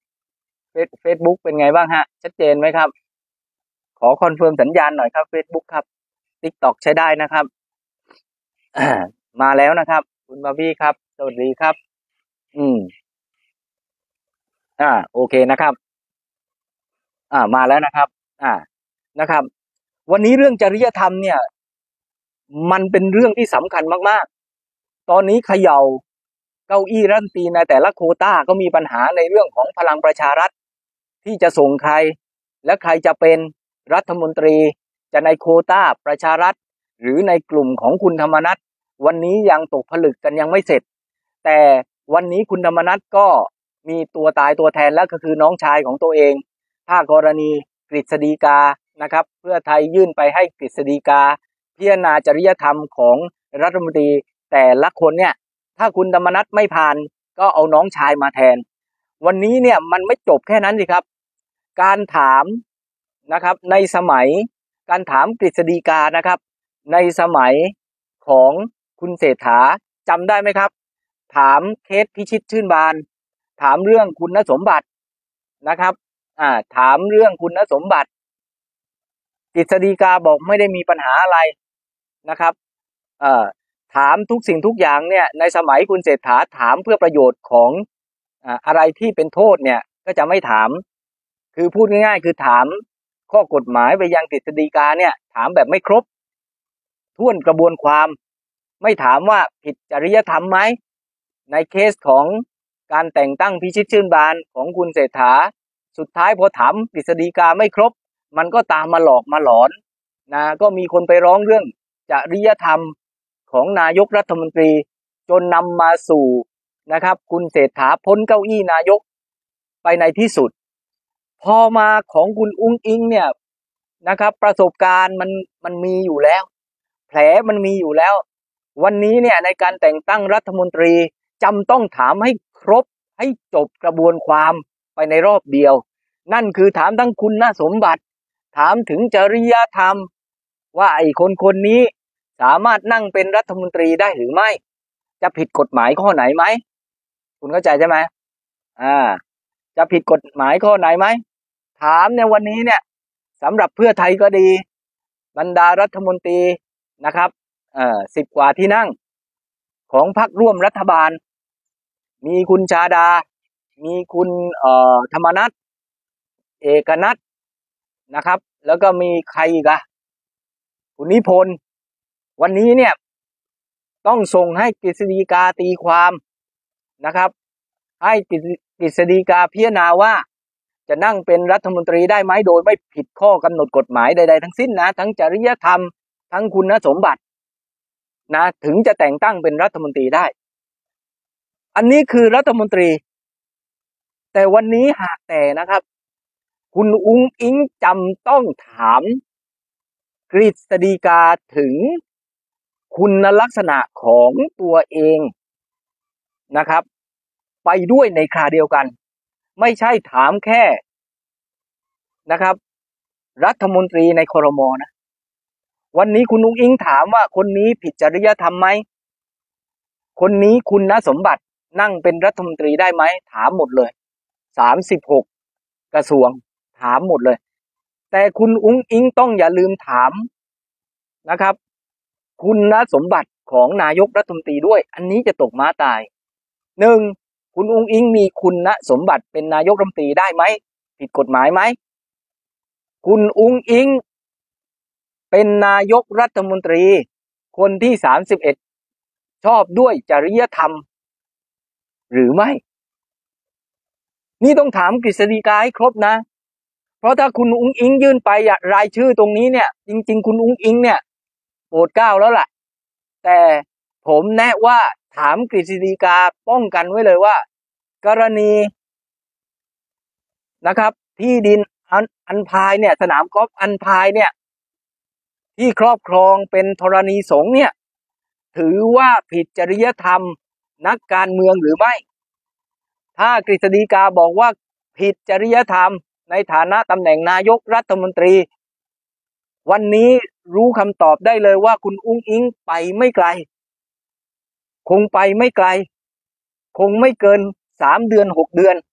Facebook เป็นไงบ้างฮะชัดเจนไหมครับขอคอนเฟิร์มสัญญาณหน่อยครับ Facebook ครับ TikTok ใช้ได้นะครับ มาแล้วนะครับคุณบาร์บี้ครับสวัสดีครับอืมอ่าโอเคนะครับอ่ามาแล้วนะครับอ่านะครับวันนี้เรื่องจริยธรรมเนี่ยมันเป็นเรื่องที่สำคัญมากๆตอนนี้เขย่าเก้าอี้รัฐมนตรีในแต่ละโควต้าก็มีปัญหาในเรื่องของพลังประชารัฐที่จะส่งใครและใครจะเป็นรัฐมนตรีจะในโควต้าประชารัฐหรือในกลุ่มของคุณธรรมนัสวันนี้ยังตกผลึกกันยังไม่เสร็จแต่วันนี้คุณธรรมนัสก็มีตัวตายตัวแทนแล้วก็คือน้องชายของตัวเองถ้ากรณีกฤษฎีกานะครับเพื่อไทยยื่นไปให้กฤษฎีกาพิจารณาจริยธรรมของรัฐมนตรีแต่ละคนเนี่ยถ้าคุณธรรมนัสไม่ผ่านก็เอาน้องชายมาแทนวันนี้เนี่ยมันไม่จบแค่นั้นสิครับการถามนะครับในสมัยการถามกฤษฎีกานะครับในสมัยของคุณเศรษฐาจำได้ไหมครับถามเคสพิชิตชื่นบานถามเรื่องคุณสมบัตินะครับอ่าถามเรื่องคุณสมบัติกฤษฎีกาบอกไม่ได้มีปัญหาอะไรนะครับเอ่อถามทุกสิ่งทุกอย่างเนี่ยในสมัยคุณเศรษฐาถามเพื่อประโยชน์ของอ่าอะไรที่เป็นโทษเนี่ยก็จะไม่ถามคือพูดง่ายๆคือถามข้อกฎหมายไปยังกฤษฎีกาเนี่ยถามแบบไม่ครบถ้วนกระบวนความไม่ถามว่าผิดจริยธรรมไหมในเคสของการแต่งตั้งพิชิตชื่นบานของคุณเศรษฐาสุดท้ายพอถามกฤษฎีกาไม่ครบมันก็ตามมาหลอกมาหลอนนะก็มีคนไปร้องเรื่องจริยธรรมของนายกรัฐมนตรีจนนำมาสู่นะครับคุณเศรษฐาพ้นเก้าอี้นายกไปในที่สุดพอมาของคุณอุ้งอิงเนี่ยนะครับประสบการณ์มันมันมีอยู่แล้วแผลมันมีอยู่แล้ววันนี้เนี่ยในการแต่งตั้งรัฐมนตรีจำต้องถามให้ครบให้จบกระบวนความไปในรอบเดียวนั่นคือถามทั้งคุณสมบัติถามถึงจริยธรรมว่าไอ้คนคนนี้สามารถนั่งเป็นรัฐมนตรีได้หรือไม่จะผิดกฎหมายข้อไหนไหมคุณเข้าใจใช่ไหมอ่าจะผิดกฎหมายข้อไหนไหมถามในวันนี้เนี่ยสำหรับเพื่อไทยก็ดีบรรดารัฐมนตรีนะครับเอ่อสิบกว่าที่นั่งของพรรคร่วมรัฐบาลมีคุณชาดามีคุณเอ่อธรรมนัสเอกนัทนะครับแล้วก็มีใครอีกอะคุณนิพนธ์วันนี้เนี่ยต้องส่งให้กฤษฎีกาตีความนะครับให้กฤษฎีกาพิจารณาว่าจะนั่งเป็นรัฐมนตรีได้ไหมโดยไม่ผิดข้อกำหนดกฎหมายใดๆทั้งสิ้นนะทั้งจริยธรรมทั้งคุณสมบัตินะถึงจะแต่งตั้งเป็นรัฐมนตรีได้อันนี้คือรัฐมนตรีแต่วันนี้หากแต่นะครับ คุณอุ๊งอิ๊งจำต้องถามกฤษฎีกาถึงคุณลักษณะของตัวเองนะครับ ไปด้วยในคราเดียวกันไม่ใช่ถามแค่นะครับรัฐมนตรีในครม.นะวันนี้คุณอุ๊งอิ๊งถามว่าคนนี้ผิดจริยธรรมไหมคนนี้คุณสมบัตินั่งเป็นรัฐมนตรีได้ไหมถามหมดเลยสามสิบหกกระทรวงถามหมดเลยแต่คุณอุ๊งอิ๊งต้องอย่าลืมถามนะครับคุณสมบัติของนายกรัฐมนตรีด้วยอันนี้จะตกม้าตายหนึ่งคุณอุ๊งอิ๊งมีคุณสมบัติเป็นนายกรัฐมนตรีได้ไหมผิดกฎหมายไหมคุณอุ๊งอิ๊งเป็นนายกรัฐมนตรีคนที่สามสิบเอ็ดชอบด้วยจริยธรรมหรือไม่นี่ต้องถามกฤษฎีกาให้ครบนะเพราะถ้าคุณอุ๊งอิ๊งยื่นไปรายชื่อตรงนี้เนี่ยจริงๆคุณอุ๊งอิ๊งเนี่ยโปรดเกล้าแล้วล่ะแต่ผมแนะว่าถามกฤษฎีกาป้องกันไว้เลยว่ากรณีนะครับที่ดินอันอันพายเนี่ยสนามกอล์ฟอันพายเนี่ยที่ครอบครองเป็นธรณีสงฆ์เนี่ยถือว่าผิดจริยธรรมนักการเมืองหรือไม่ถ้ากฤษฎีกาบอกว่าผิดจริยธรรมในฐานะตำแหน่งนายกรัฐมนตรีวันนี้รู้คำตอบได้เลยว่าคุณอุ๊งอิ๊งไปไม่ไกลคงไปไม่ไกลคงไม่เกินสามเดือนหกเดือน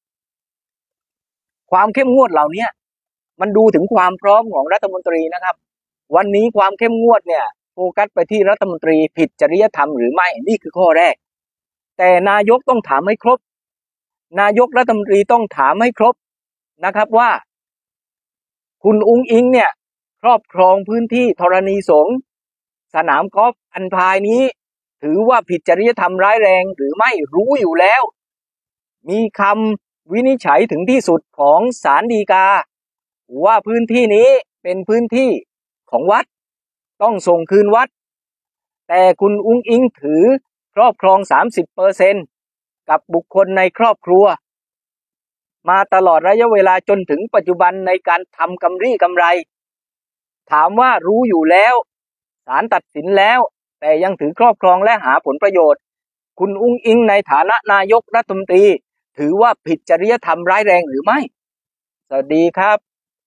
ความเข้มงวดเหล่านี้มันดูถึงความพร้อมของรัฐมนตรีนะครับวันนี้ความเข้มงวดเนี่ยโฟกัสไปที่รัฐมนตรีผิดจริยธรรมหรือไม่นี่คือข้อแรกแต่นายกต้องถามให้ครบนายกรัฐมนตรีต้องถามให้ครบนะครับว่าคุณอุ๊งอิ๊งเนี่ยครอบครองพื้นที่ธรณีสงฆ์สนามกอล์ฟอันพายนี้ถือว่าผิดจริยธรรมร้ายแรงหรือไม่รู้อยู่แล้วมีคำวินิจฉัยถึงที่สุดของศาลฎีกาว่าพื้นที่นี้เป็นพื้นที่ของวัดต้องส่งคืนวัดแต่คุณอุ๊งอิ๊งถือครอบครอง สามสิบเปอร์เซ็นต์ กับบุคคลในครอบครัวมาตลอดระยะเวลาจนถึงปัจจุบันในการทำกำไรกำไรถามว่ารู้อยู่แล้วศาลตัดสินแล้วแต่ยังถือครอบครองและหาผลประโยชน์คุณอุ๊งอิ๊งในฐานะนายกรัฐมนตรีถือว่าผิดจริยธรรมร้ายแรงหรือไม่สวัสดีครับ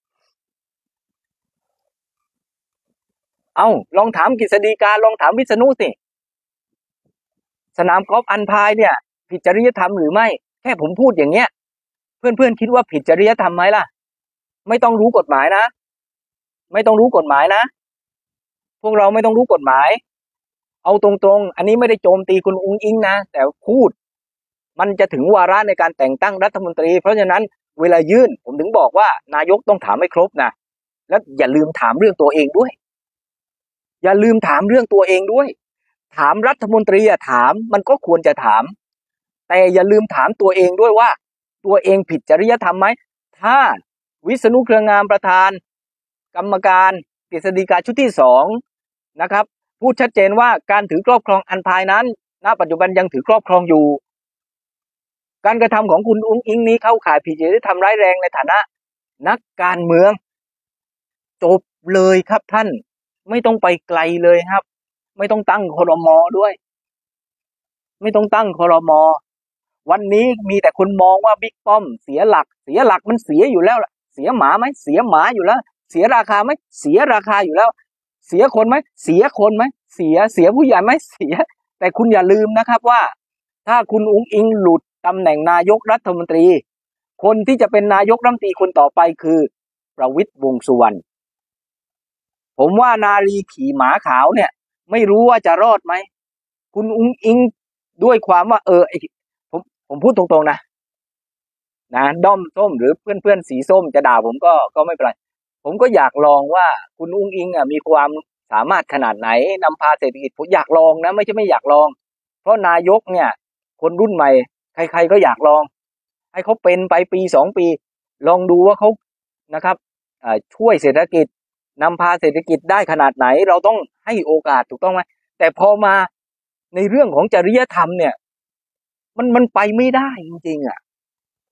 เอาลองถามกฤษฎีกาลองถามวิษณุสิสนามกอล์ฟอันพายเนี่ยผิดจริยธรรมหรือไม่แค่ผมพูดอย่างเงี้ยเพื่อนๆคิดว่าผิดจริยธรรมไหมล่ะไม่ต้องรู้กฎหมายนะไม่ต้องรู้กฎหมายนะพวกเราไม่ต้องรู้กฎหมายเอาตรงๆอันนี้ไม่ได้โจมตีคุณอุ๊งอิ๊งนะแต่พูดมันจะถึงวาระในการแต่งตั้งรัฐมนตรีเพราะฉะนั้นเวลายื่นผมถึงบอกว่านายกต้องถามให้ครบนะแล้วอย่าลืมถามเรื่องตัวเองด้วยอย่าลืมถามเรื่องตัวเองด้วยถามรัฐมนตรีอะถามมันก็ควรจะถามแต่อย่าลืมถามตัวเองด้วยว่าตัวเองผิดจริยธรรมไหมถ้าวิษณุเครืองามประธานกรรมการกฤษฎีกาชุดที่สองนะครับพูดชัดเจนว่าการถือครอบครองอันพายนั้นณปัจจุบันยังถือครอบครองอยู่การกระทำของคุณอุ๊งอิ๊งนี้เข้าข่ายผิดจริยธรรมร้ายแรงในฐานะนักการเมืองจบเลยครับท่านไม่ต้องไปไกลเลยครับไม่ต้องตั้งครม.ด้วยไม่ต้องตั้งครม.วันนี้มีแต่คนมองว่าบิ๊กป้อมเสียหลักเสียหลักมันเสียอยู่แล้วล่ะเสียหมาไหมเสียหมาอยู่แล้วเสียราคาไหมเสียราคาอยู่แล้วเสียคนไหมเสียคนไหมเสียเสียผู้ใหญ่ไหมเสียแต่คุณอย่าลืมนะครับว่าถ้าคุณอุ๊งอิ๊งหลุดตำแหน่งนายกรัฐมนตรีคนที่จะเป็นนายกรัฐมนตรีคนต่อไปคือประวิตรวงษ์สุวรรณผมว่านาลีขี่หมาขาวเนี่ยไม่รู้ว่าจะรอดไหมคุณอุ๊งอิ๊งด้วยความว่าเออไอผมผมพูดตรงๆนะนะด้อมส้มหรือเพื่อนๆสีส้มจะด่าผมก็ก็ไม่เป็นไรผมก็อยากลองว่าคุณอุ๊งอิ๊งอ่ะมีความสามารถขนาดไหนนำพาเศรษฐกิจผมอยากลองนะไม่ใช่ไม่อยากลองเพราะนายกเนี่ยคนรุ่นใหม่ใครๆก็อยากลองให้เขาเป็นไปปีสองปีลองดูว่าเขานะครับช่วยเศรษฐกิจนำพาเศรษฐกิจได้ขนาดไหนเราต้องให้โอกาสถูกต้องไหมแต่พอมาในเรื่องของจริยธรรมเนี่ยมันมันไปไม่ได้จริงๆอ่ะ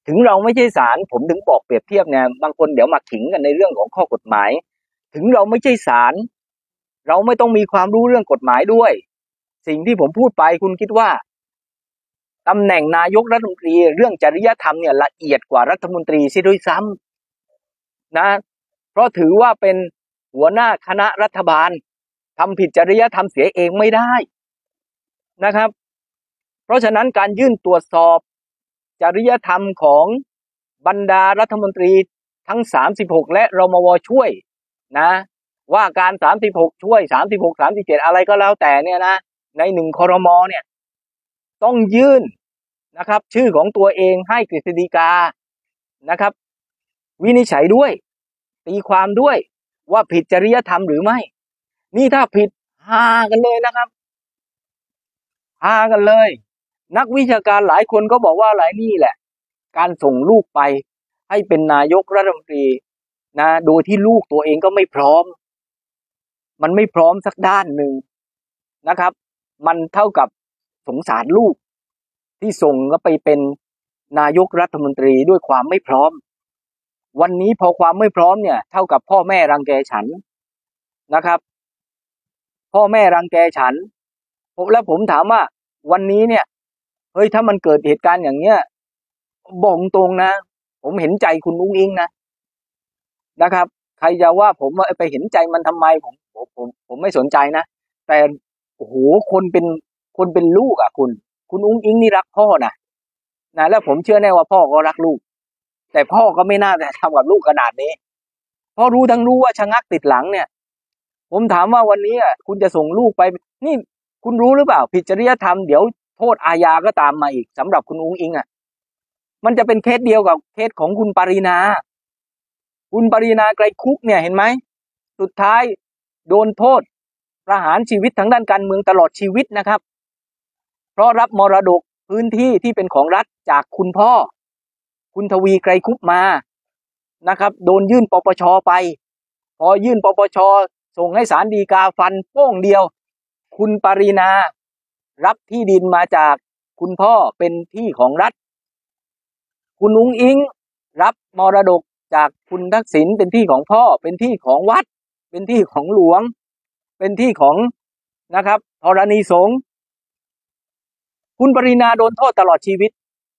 ถึงเราไม่ใช่ศาลผมถึงบอกเปรียบเทียบเนี่ยบางคนเดี๋ยวมาขิงกันในเรื่องของข้อกฎหมายถึงเราไม่ใช่ศาลเราไม่ต้องมีความรู้เรื่องกฎหมายด้วยสิ่งที่ผมพูดไปคุณคิดว่าตำแหน่งนายกรัฐมนตรีเรื่องจริยธรรมเนี่ยละเอียดกว่ารัฐมนตรีซิด้วยซ้ำนะเพราะถือว่าเป็นหัวหน้าคณะรัฐบาลทำผิดจริยธรรมเสียเองไม่ได้นะครับเพราะฉะนั้นการยื่นตรวจสอบจริยธรรมของบรรดารัฐมนตรีทั้งสามสิบหกและรมวช่วยนะว่าการสามสิบหกช่วยสามสิบหก สามสิบเจ็ดอะไรก็แล้วแต่เนี่ยนะในหนึ่งครมเนี่ยต้องยื่นนะครับชื่อของตัวเองให้กฤษฎีกานะครับวินิจฉัยด้วยตีความด้วยว่าผิดจริยธรรมหรือไม่นี่ถ้าผิดฮากันเลยนะครับฮากันเลยนักวิชาการหลายคนก็บอกว่าอะไรนี่แหละการส่งลูกไปให้เป็นนายกรัฐมนตรีนะโดยที่ลูกตัวเองก็ไม่พร้อมมันไม่พร้อมสักด้านหนึ่งนะครับมันเท่ากับสงสารลูกที่ส่งก็ไปเป็นนายกรัฐมนตรีด้วยความไม่พร้อมวันนี้พอความไม่พร้อมเนี่ยเท่ากับพ่อแม่รังแกฉันนะครับพ่อแม่รังแกฉันแล้วผมถามว่าวันนี้เนี่ยเฮ้ยถ้ามันเกิดเหตุการณ์อย่างเนี้ยบอกตรงนะผมเห็นใจคุณอุ้งอิงนะนะครับใครจะว่าผมว่าไปเห็นใจมันทำไมผมผมผมผมไม่สนใจนะแต่โอ้โหคนเป็นคนเป็นลูกอ่ะคุณคุณอุ้งอิงนี่รักพ่อนะนะแล้วผมเชื่อแน่ว่าพ่อก็รักลูกแต่พ่อก็ไม่น่าจะทำกับลูกขนาดนี้เพราะรู้ทั้งรู้ว่าชะงักติดหลังเนี่ยผมถามว่าวันนี้คุณจะส่งลูกไปนี่คุณรู้หรือเปล่าผิดจริยธรรมเดี๋ยวโทษอาญาก็ตามมาอีกสำหรับคุณอุ้งอิงอ่ะมันจะเป็นเคสเดียวกับเคสของคุณปรินาคุณปรินาไกรคุปเนี่ยเห็นไหมสุดท้ายโดนโทษประหารชีวิตทางด้านการเมืองตลอดชีวิตนะครับเพราะรับมรดกพื้นที่ที่เป็นของรัฐจากคุณพ่อคุณทวีไกรคุปมานะครับโดนยื่นปปชไปพอยื่นปปชส่งให้ศาลฎีกาฟันโป้งเดียวคุณปรินารับที่ดินมาจากคุณพ่อเป็นที่ของรัฐคุณอุ้งอิงรับมรดกจากคุณทักษิณเป็นที่ของพ่อเป็นที่ของวัดเป็นที่ของหลวงเป็นที่ของนะครับธรณีสงฆ์คุณปรินาโดนโทษตลอดชีวิต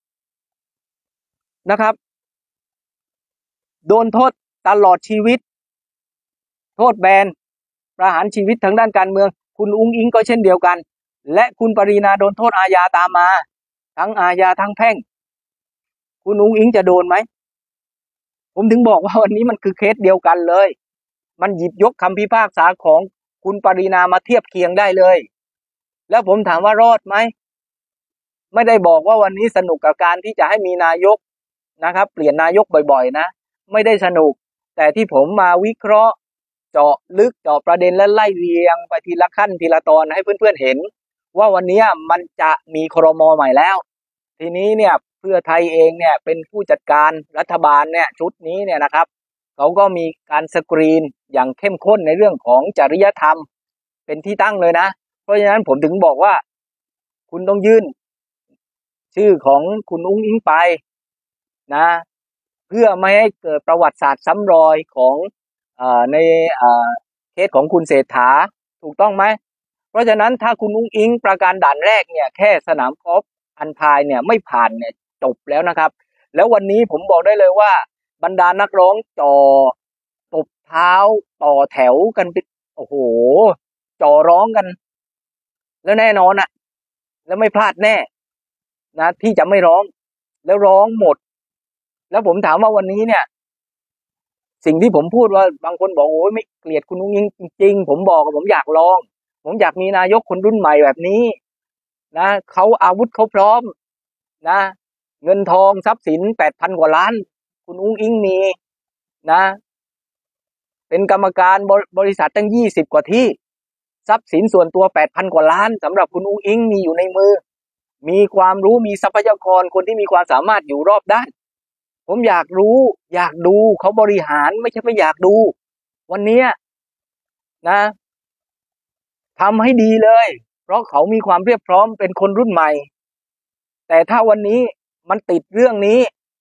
นะครับโดนโทษตลอดชีวิตโทษแบนประหารชีวิตทางด้านการเมืองคุณอุ้งอิงก็เช่นเดียวกันและคุณปรินาโดนโทษอาญาตามมาทั้งอาญาทั้งแพ่งคุณอุ้งอิงจะโดนไหมผมถึงบอกว่าวันนี้มันคือเคสเดียวกันเลยมันหยิบยกคำพิพากษาของคุณปรินามาเทียบเคียงได้เลยแล้วผมถามว่ารอดไหมไม่ได้บอกว่าวันนี้สนุกกับการที่จะให้มีนายกนะครับเปลี่ยนนายกบ่อยๆนะไม่ได้สนุกแต่ที่ผมมาวิเคราะห์เจาะลึกเจาะประเด็นและไล่เรียงไปทีละขั้นทีละตอนให้เพื่อนๆเห็นว่าวันนี้มันจะมีครม.ใหม่แล้วทีนี้เนี่ยเพื่อไทยเองเนี่ยเป็นผู้จัดการรัฐบาลเนี่ยชุดนี้เนี่ยนะครับเขาก็มีการสกรีนอย่างเข้มข้นในเรื่องของจริยธรรมเป็นที่ตั้งเลยนะเพราะฉะนั้นผมถึงบอกว่าคุณต้องยื่นชื่อของคุณอุ้งอิงไปนะเพื่อไม่ให้เกิดประวัติศาสตร์ซ้ำรอยของเอ่อในเอ่อเคสของคุณเศรษฐาถูกต้องไหมเพราะฉะนั้นถ้าคุณอุ้งอิงประการด่านแรกเนี่ยแค่สนามกอล์ฟอันพายเนี่ยไม่ผ่านเนี่ยจบแล้วนะครับแล้ววันนี้ผมบอกได้เลยว่าบรรดานักร้องจ่อตบเท้าต่อแถวกันไปโอ้โหจ่อร้องกันแล้วแน่นอนอ่ะแล้วไม่พลาดแน่นะที่จะไม่ร้องแล้วร้องหมดแล้วผมถามว่าวันนี้เนี่ยสิ่งที่ผมพูดว่าบางคนบอกโอ้ยไม่เกลียดคุณอุ้งอิงจริงๆผมบอกผมอยากลองผมอยากมีนายกคนรุ่นใหม่แบบนี้นะเขาอาวุธเขาพร้อมนะเงินทองทรัพย์สินแปดพันกว่าล้านคุณอุ้งอิงมีนะเป็นกรรมการบริษัทตั้งยี่สิบกว่าที่ทรัพย์สินส่วนตัวแปดพันกว่าล้านสำหรับคุณอุ้งอิงมีอยู่ในมือมีความรู้มีทรัพยากรคนที่มีความสามารถอยู่รอบด้านผมอยากรู้อยากดูเขาบริหารไม่ใช่ไม่อยากดูวันนี้นะทำให้ดีเลยเพราะเขามีความเรียบพร้อมเป็นคนรุ่นใหม่แต่ถ้าวันนี้มันติดเรื่องนี้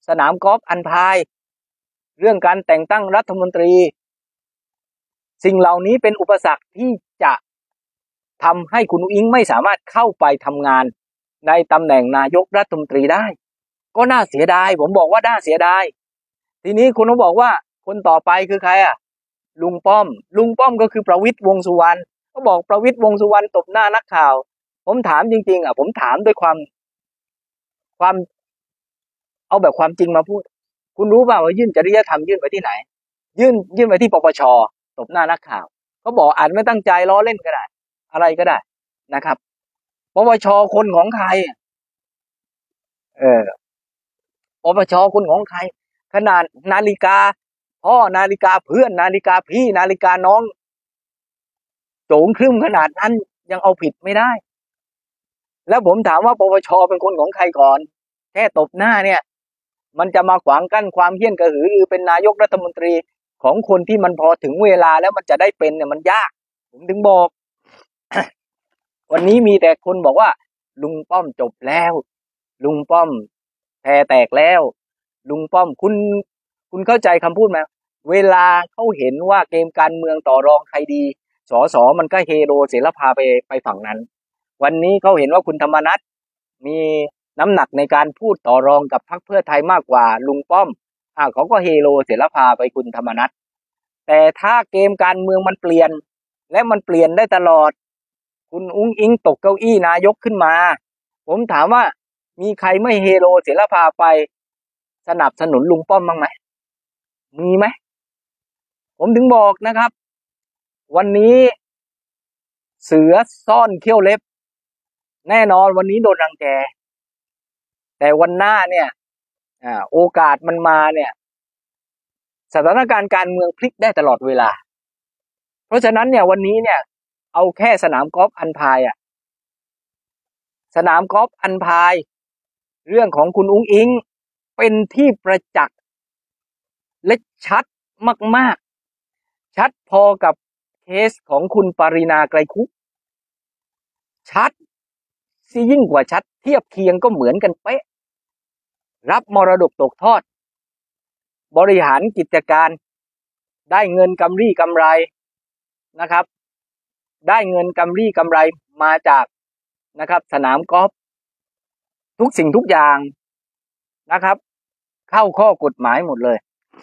สนามกอล์ฟอันพายเรื่องการแต่งตั้งรัฐมนตรีสิ่งเหล่านี้เป็นอุปสรรคที่จะทำให้คุณอุ๊งอิ๊งไม่สามารถเข้าไปทำงานในตำแหน่งนายกรัฐมนตรีได้ก็น่าเสียดายผมบอกว่าน่าเสียดายทีนี้คุณก็บอกว่าคนต่อไปคือใครอ่ะลุงป้อมลุงป้อมก็คือประวิตรวงษ์สุวรรณก็บอกประวิตรวงษ์สุวรรณตบหน้านักข่าวผมถามจริงๆอ่ะผมถามด้วยความความเอาแบบความจริงมาพูดคุณรู้ป่าวว่ายื่นจริยธรรมยื่นไปที่ไหนยื่นยื่นไปที่ปปชตบหน้านักข่าวเขาบอกอาจไม่ตั้งใจล้อเล่นก็ได้อะไรก็ได้นะครับปปชคนของใครเออปปชคนของใครขนาดนาฬิกาพ่อนาฬิกาเพื่อนนาฬิกาพี่นาฬิกาน้องโจงครึ่มขนาดนั้นยังเอาผิดไม่ได้แล้วผมถามว่าปปชเป็นคนของใครก่อนแค่ตบหน้าเนี่ยมันจะมาขวางกั้นความเหี้ยนกระหือรือเป็นนายกรัฐมนตรีของคนที่มันพอถึงเวลาแล้วมันจะได้เป็นเนี่ยมันยากผมถึงบอก วันนี้มีแต่คนบอกว่าลุงป้อมจบแล้วลุงป้อมแพ้แตกแล้วลุงป้อมคุณคุณเข้าใจคำพูดไหมเวลาเขาเห็นว่าเกมการเมืองต่อรองใครดีสอสอมันก็เฮโรเสรพาไปไปฝั่งนั้นวันนี้เขาเห็นว่าคุณธรรมนัสมีน้ำหนักในการพูดต่อรองกับพรรคเพื่อไทยมากกว่าลุงป้อมอ่าเขาก็เฮโรเสรพาไปคุณธรรมนัสแต่ถ้าเกมการเมืองมันเปลี่ยนและมันเปลี่ยนได้ตลอดคุณอุ๊งอิ๊งตกเก้าอี้นายกขึ้นมาผมถามว่ามีใครไม่เฮโรเสรพาไปสนับสนุนลุงป้อมบ้างไหมมีไหมผมถึงบอกนะครับวันนี้เสือซ่อนเขี้ยวเล็บแน่นอนวันนี้โดนรังแกแต่วันหน้าเนี่ยอ่าโอกาสมันมาเนี่ยสถานการณ์การเมืองพลิกได้ตลอดเวลาเพราะฉะนั้นเนี่ยวันนี้เนี่ยเอาแค่สนามกอล์ฟอันพายอ่ะสนามกอล์ฟอันพายเรื่องของคุณอุ๊งอิ๊งเป็นที่ประจักษ์และชัดมากๆชัดพอกับเคสของคุณปรินาไกรคุปชัดสิยิ่งกว่าชัดเทียบเคียงก็เหมือนกันเป๊ะรับมรดกตกทอดบริหารกิจการได้เงินกำไรกำไรนะครับได้เงินกำไรกำไรมาจากนะครับสนามกอล์ฟทุกสิ่งทุกอย่างนะครับเข้าข้อกฎหมายหมดเลย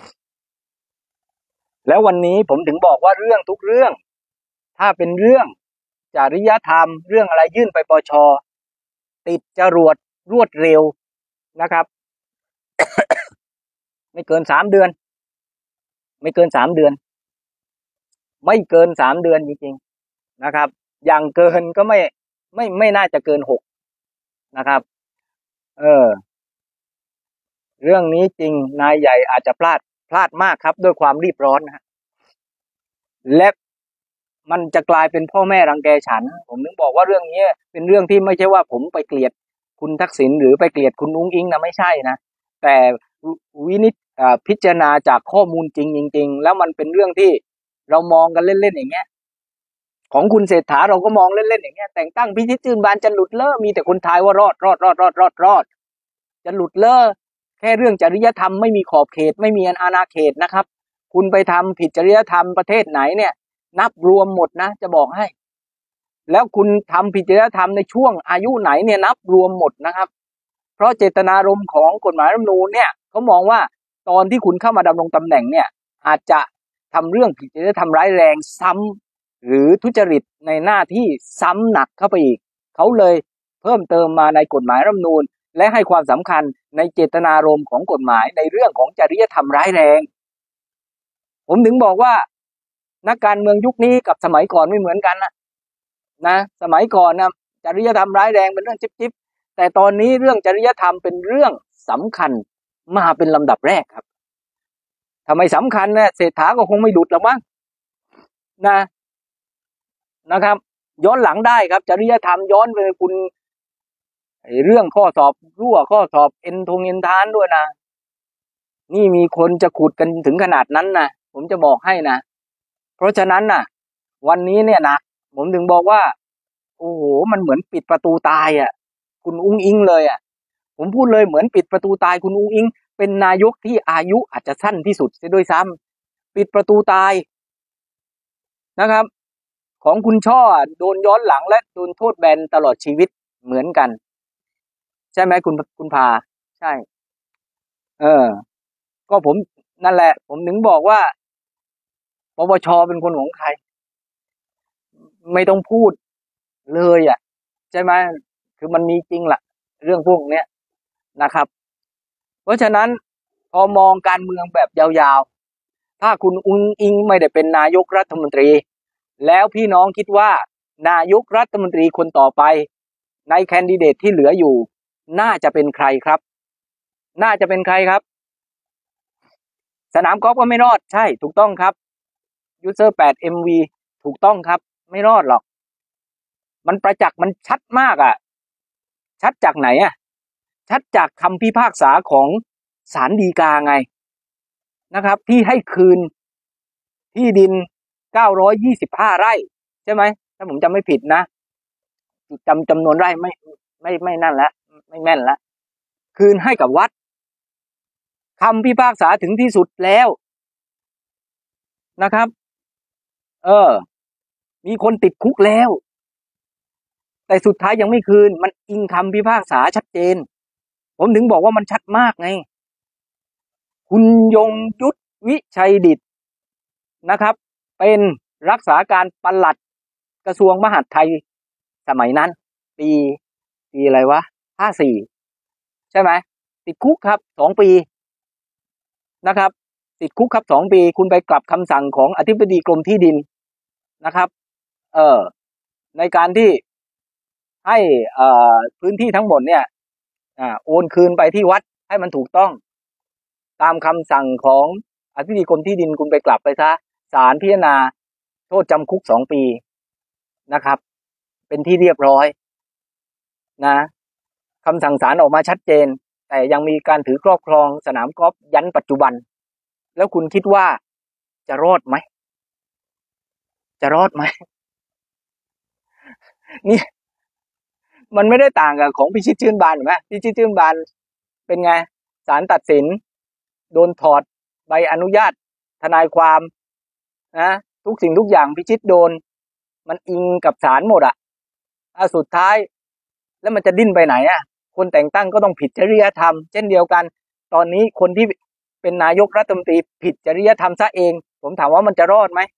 แล้ววันนี้ผมถึงบอกว่าเรื่องทุกเรื่องถ้าเป็นเรื่องจริยธรรมเรื่องอะไรยื่นไปปชติดจรวดรวดเร็วนะครับ ไม่เกินสามเดือนไม่เกินสามเดือนไม่เกินสามเดือนจริงๆนะครับอย่างเกินก็ไม่ไม่ไม่น่าจะเกินหกนะครับเออเรื่องนี้จริงนายใหญ่อาจจะพลาดพลาดมากครับด้วยความรีบร้อนนะฮะและมันจะกลายเป็นพ่อแม่รังแกฉันผมถึงบอกว่าเรื่องนี้เป็นเรื่องที่ไม่ใช่ว่าผมไปเกลียดคุณทักษิณหรือไปเกลียดคุณอุ๊งอิ๊งนะไม่ใช่นะแต่วินิจพิจารณาจากข้อมูลจริงจริงๆแล้วมันเป็นเรื่องที่เรามองกันเล่นๆอย่างเงี้ยของคุณเศรษฐาเราก็มองเล่นๆอย่างเงี้ยแต่งตั้งพิชิตชื่นบานจะหลุดเล่อมีแต่คนทายว่ารอดรอดรอดรอดรอดรอดจะหลุดเล่อแค่เรื่องจริยธรรมไม่มีขอบเขตไม่มีอาณาเขตนะครับคุณไปทำผิดจริยธรรมประเทศไหนเนี่ยนับรวมหมดนะจะบอกให้แล้วคุณทำผิดจริยธรรมในช่วงอายุไหนเนี่ยนับรวมหมดนะครับเพราะเจตนารมณ์ของกฎหมายรัฐธรรมนูญเนี่ยเขามองว่าตอนที่คุณเข้ามาดำรงตำแหน่งเนี่ยอาจจะทำเรื่องผิดจริยธรรมร้ายแรงซ้ำหรือทุจริตในหน้าที่ซ้ำหนักเข้าไปอีกเขาเลยเพิ่มเติมมาในกฎหมายรัฐธรรมนูญและให้ความสำคัญในเจตนารมณ์ของกฎหมายในเรื่องของจริยธรรมร้ายแรงผมถึงบอกว่านักการเมืองยุคนี้กับสมัยก่อนไม่เหมือนกันนะนะสมัยก่อนนะจริยธรรมร้ายแรงเป็นเรื่องจิ๊บๆแต่ตอนนี้เรื่องจริยธรรมเป็นเรื่องสำคัญมาเป็นลำดับแรกครับทำไมสำคัญเนี่ยเศรษฐาก็คงไม่ดุดหรอกมั้งนะนะครับย้อนหลังได้ครับจริยธรรมย้อนไปคุณเรื่องข้อสอบรั่วข้อสอบเอ็นทงเอ็นทานด้วยนะนี่มีคนจะขุดกันถึงขนาดนั้นนะผมจะบอกให้นะเพราะฉะนั้นน่ะวันนี้เนี่ยนะผมถึงบอกว่าโอ้โหมันเหมือนปิดประตูตายอ่ะคุณอุ๊งอิ๊งเลยอ่ะผมพูดเลยเหมือนปิดประตูตายคุณอุ๊งอิ๊งเป็นนายกที่อายุอาจจะสั้นที่สุดเสียด้วยซ้ำปิดประตูตายนะครับของคุณช่อโดนย้อนหลังและโดนโทษแบนตลอดชีวิตเหมือนกันใช่ไหมคุณคุณพาใช่เออก็ผมนั่นแหละผมถึงบอกว่าปปชเป็นคนของใครไม่ต้องพูดเลยอ่ะใช่ไหมคือมันมีจริงล่ะเรื่องพวกเนี้ยนะครับเพราะฉะนั้นพอมองการเมืองแบบยาวๆถ้าคุณอุ้งอิงไม่ได้เป็นนายกรัฐมนตรีแล้วพี่น้องคิดว่านายกรัฐมนตรีคนต่อไปในแคนดิเดตที่เหลืออยู่น่าจะเป็นใครครับน่าจะเป็นใครครับสนามกอล์ฟก็ไม่รอดใช่ถูกต้องครับยูเซอร์แปด เอ็ม วี ถูกต้องครับไม่รอดหรอกมันประจักษ์มันชัดมากอ่ะชัดจากไหนอ่ะชัดจากคำพิพากษาของศาลฎีกาไงนะครับที่ให้คืนที่ดินเก้าร้อยยี่สิบห้าไร่ใช่ไหมถ้าผมจำไม่ผิดนะจำจำนวนไร่ไม่ไม่ไม่นั่นละไม่แม่นละคืนให้กับวัดคำพิพากษาถึงที่สุดแล้วนะครับเออมีคนติดคุกแล้วแต่สุดท้ายยังไม่คืนมันอิงคำพิพากษาชัดเจนผมถึงบอกว่ามันชัดมากไงคุณยงยุทธวิชัยดิษฐ์นะครับเป็นรักษาการปลัดกระทรวงมหาดไทยสมัยนั้นปีปีอะไรวะห้าสี่ใช่ไหมติดคุกครับสองปีนะครับติดคุกครับสองปีคุณไปกลับคำสั่งของอธิบดีกรมที่ดินนะครับเออในการที่ให้เอ่อพื้นที่ทั้งหมดเนี่ยอ่าโอนคืนไปที่วัดให้มันถูกต้องตามคำสั่งของอธิบดีกรมที่ดินคุณไปกลับไปซะศาลพิจารณาโทษจำคุกสองปีนะครับเป็นที่เรียบร้อยนะคำสั่งศาลออกมาชัดเจนแต่ยังมีการถือครอบครองสนามกอล์ฟยันปัจจุบันแล้วคุณคิดว่าจะรอดไหมจะรอดไหมนี่มันไม่ได้ต่างกับของพิชิตชื่นบานเห็นไหมพิชิตชื่นบานเป็นไงศาลตัดสินโดนถอดใบอนุญาตทนายความนะทุกสิ่งทุกอย่างพิชิตโดนมันอิงกับศาลหมดอ่ะสุดท้ายแล้วมันจะดิ้นไปไหนอ่ะคนแต่งตั้งก็ต้องผิดจริยธรรมเช่นเดียวกันตอนนี้คนที่เป็นนายกรัฐมนตรีผิดจริยธรรมซะเองผมถามว่ามันจะรอดไหม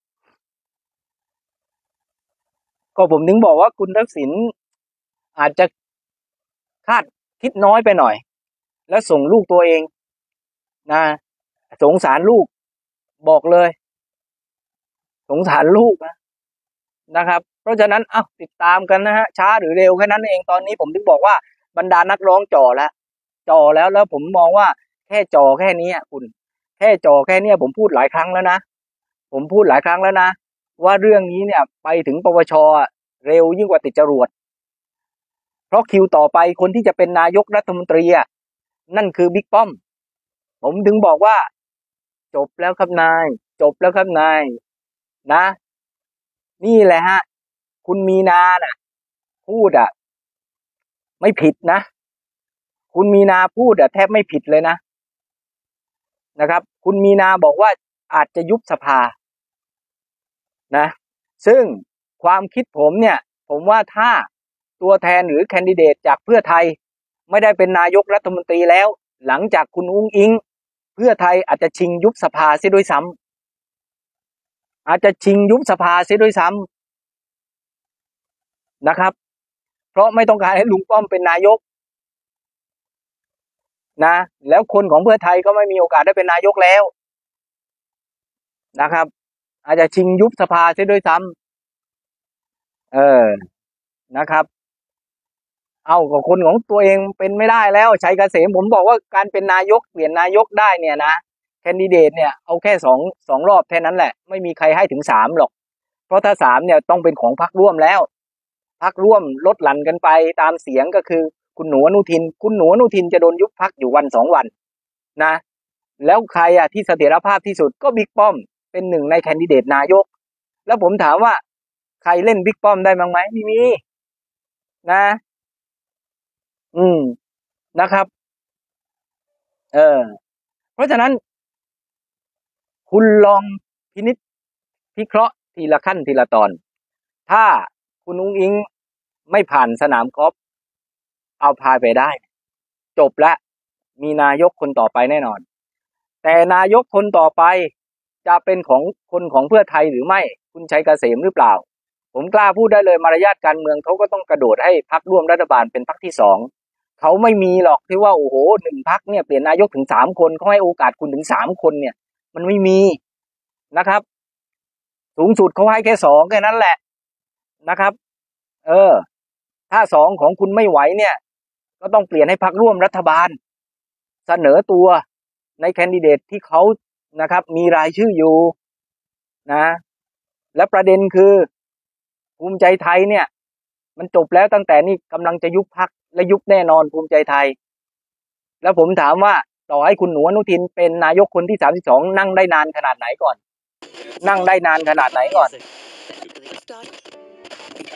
ก็ผมถึงบอกว่าคุณทักษิณอาจจะคาดคิดน้อยไปหน่อยแล้วส่งลูกตัวเองนะสงสารลูกบอกเลยสงสารลูกนะนะครับเพราะฉะนั้นอ้าวติดตามกันนะฮะช้าหรือเร็วแค่นั้นเองตอนนี้ผมถึงบอกว่าบรรดานักร้องจ่อแล้วจ่อแล้วแล้วผมมองว่าแค่จ่อแค่นี้คุณแค่จ่อแค่นี้ผมพูดหลายครั้งแล้วนะผมพูดหลายครั้งแล้วนะว่าเรื่องนี้เนี่ยไปถึงปปชเร็วยิ่งกว่าติดจรวดเพราะคิวต่อไปคนที่จะเป็นนายกรัฐมนตรีนั่นคือบิ๊กป้อมผมถึงบอกว่าจบแล้วครับนายจบแล้วครับนายนะนี่แหละฮะคุณมีนาน่ะพูดอ่ะไม่ผิดนะคุณมีนาพูดอ่ะแทบไม่ผิดเลยนะนะครับคุณมีนาบอกว่าอาจจะยุบสภานะซึ่งความคิดผมเนี่ยผมว่าถ้าตัวแทนหรือแคนดิเดตจากเพื่อไทยไม่ได้เป็นนายกรัฐมนตรีแล้วหลังจากคุณอุ้งอิงเพื่อไทยอาจจะชิงยุบสภาเสียด้วยซ้ำอาจจะชิงยุบสภาเสียด้วยซ้ำนะครับเพราะไม่ต้องการให้ลุงป้อมเป็นนายกนะแล้วคนของเพื่อไทยก็ไม่มีโอกาสได้เป็นนายกแล้วนะครับอาจจะชิงยุบสภาเสียด้วยซ้ำเออนะครับเอากับคนของตัวเองเป็นไม่ได้แล้วชัยเกษมผมบอกว่าการเป็นนายกเปลี่ยนนายกได้เนี่ยนะแคนดิเดตเนี่ยเอาแค่สองสองรอบแค่นั้นแหละไม่มีใครให้ถึงสามหรอกเพราะถ้าสามเนี่ยต้องเป็นของพรรคร่วมแล้วพรรคร่วมลดหลั่นกันไปตามเสียงก็คือคุณหนูอนุทินคุณหนูอนุทินจะโดนยุบพรรคอยู่วันสองวันนะแล้วใครอ่ะที่เสถียรภาพที่สุดก็บิ๊กป้อมเป็นหนึ่งในแคนดิเดตนายกแล้วผมถามว่าใครเล่นบิ๊กป้อมได้บ้างไหมไม่มีนะอืมนะครับเออเพราะฉะนั้นคุณลองพินิจพิเคราะห์ทีละขั้นทีละตอนถ้าคุณอุ้งอิงไม่ผ่านสนามกอล์ฟเอาพาไปได้จบแล้วมีนายกคนต่อไปแน่นอนแต่นายกคนต่อไปจะเป็นของคนของเพื่อไทยหรือไม่คุณชัยเกษมหรือเปล่าผมกล้าพูดได้เลยมารยาทการเมืองเขาก็ต้องกระโดดให้พรรคร่วมรัฐบาลเป็นพรรคที่สองเขาไม่มีหรอกที่ว่าโอ้โหหนึ่งพรรคเนี่ยเปลี่ยนนายกถึงสามคนเขาให้โอกาสคุณถึงสามคนเนี่ยมันไม่มีนะครับสูงสุดเขาให้แค่สองแค่นั้นแหละนะครับเออถ้าสองของคุณไม่ไหวเนี่ยก็ต้องเปลี่ยนให้พรรคร่วมรัฐบาลเสนอตัวในแคนดิเดตที่เขานะครับมีรายชื่ออยู่นะและประเด็นคือภูมิใจไทยเนี่ยมันจบแล้วตั้งแต่นี่กำลังจะยุบพรรคและยุบแน่นอนภูมิใจไทยแล้วผมถามว่าต่อให้คุณหนูอนุทินเป็นนายกคนที่สามสิบสองนั่งได้นานขนาดไหนก่อนนั่งได้นานขนาดไหนก่อน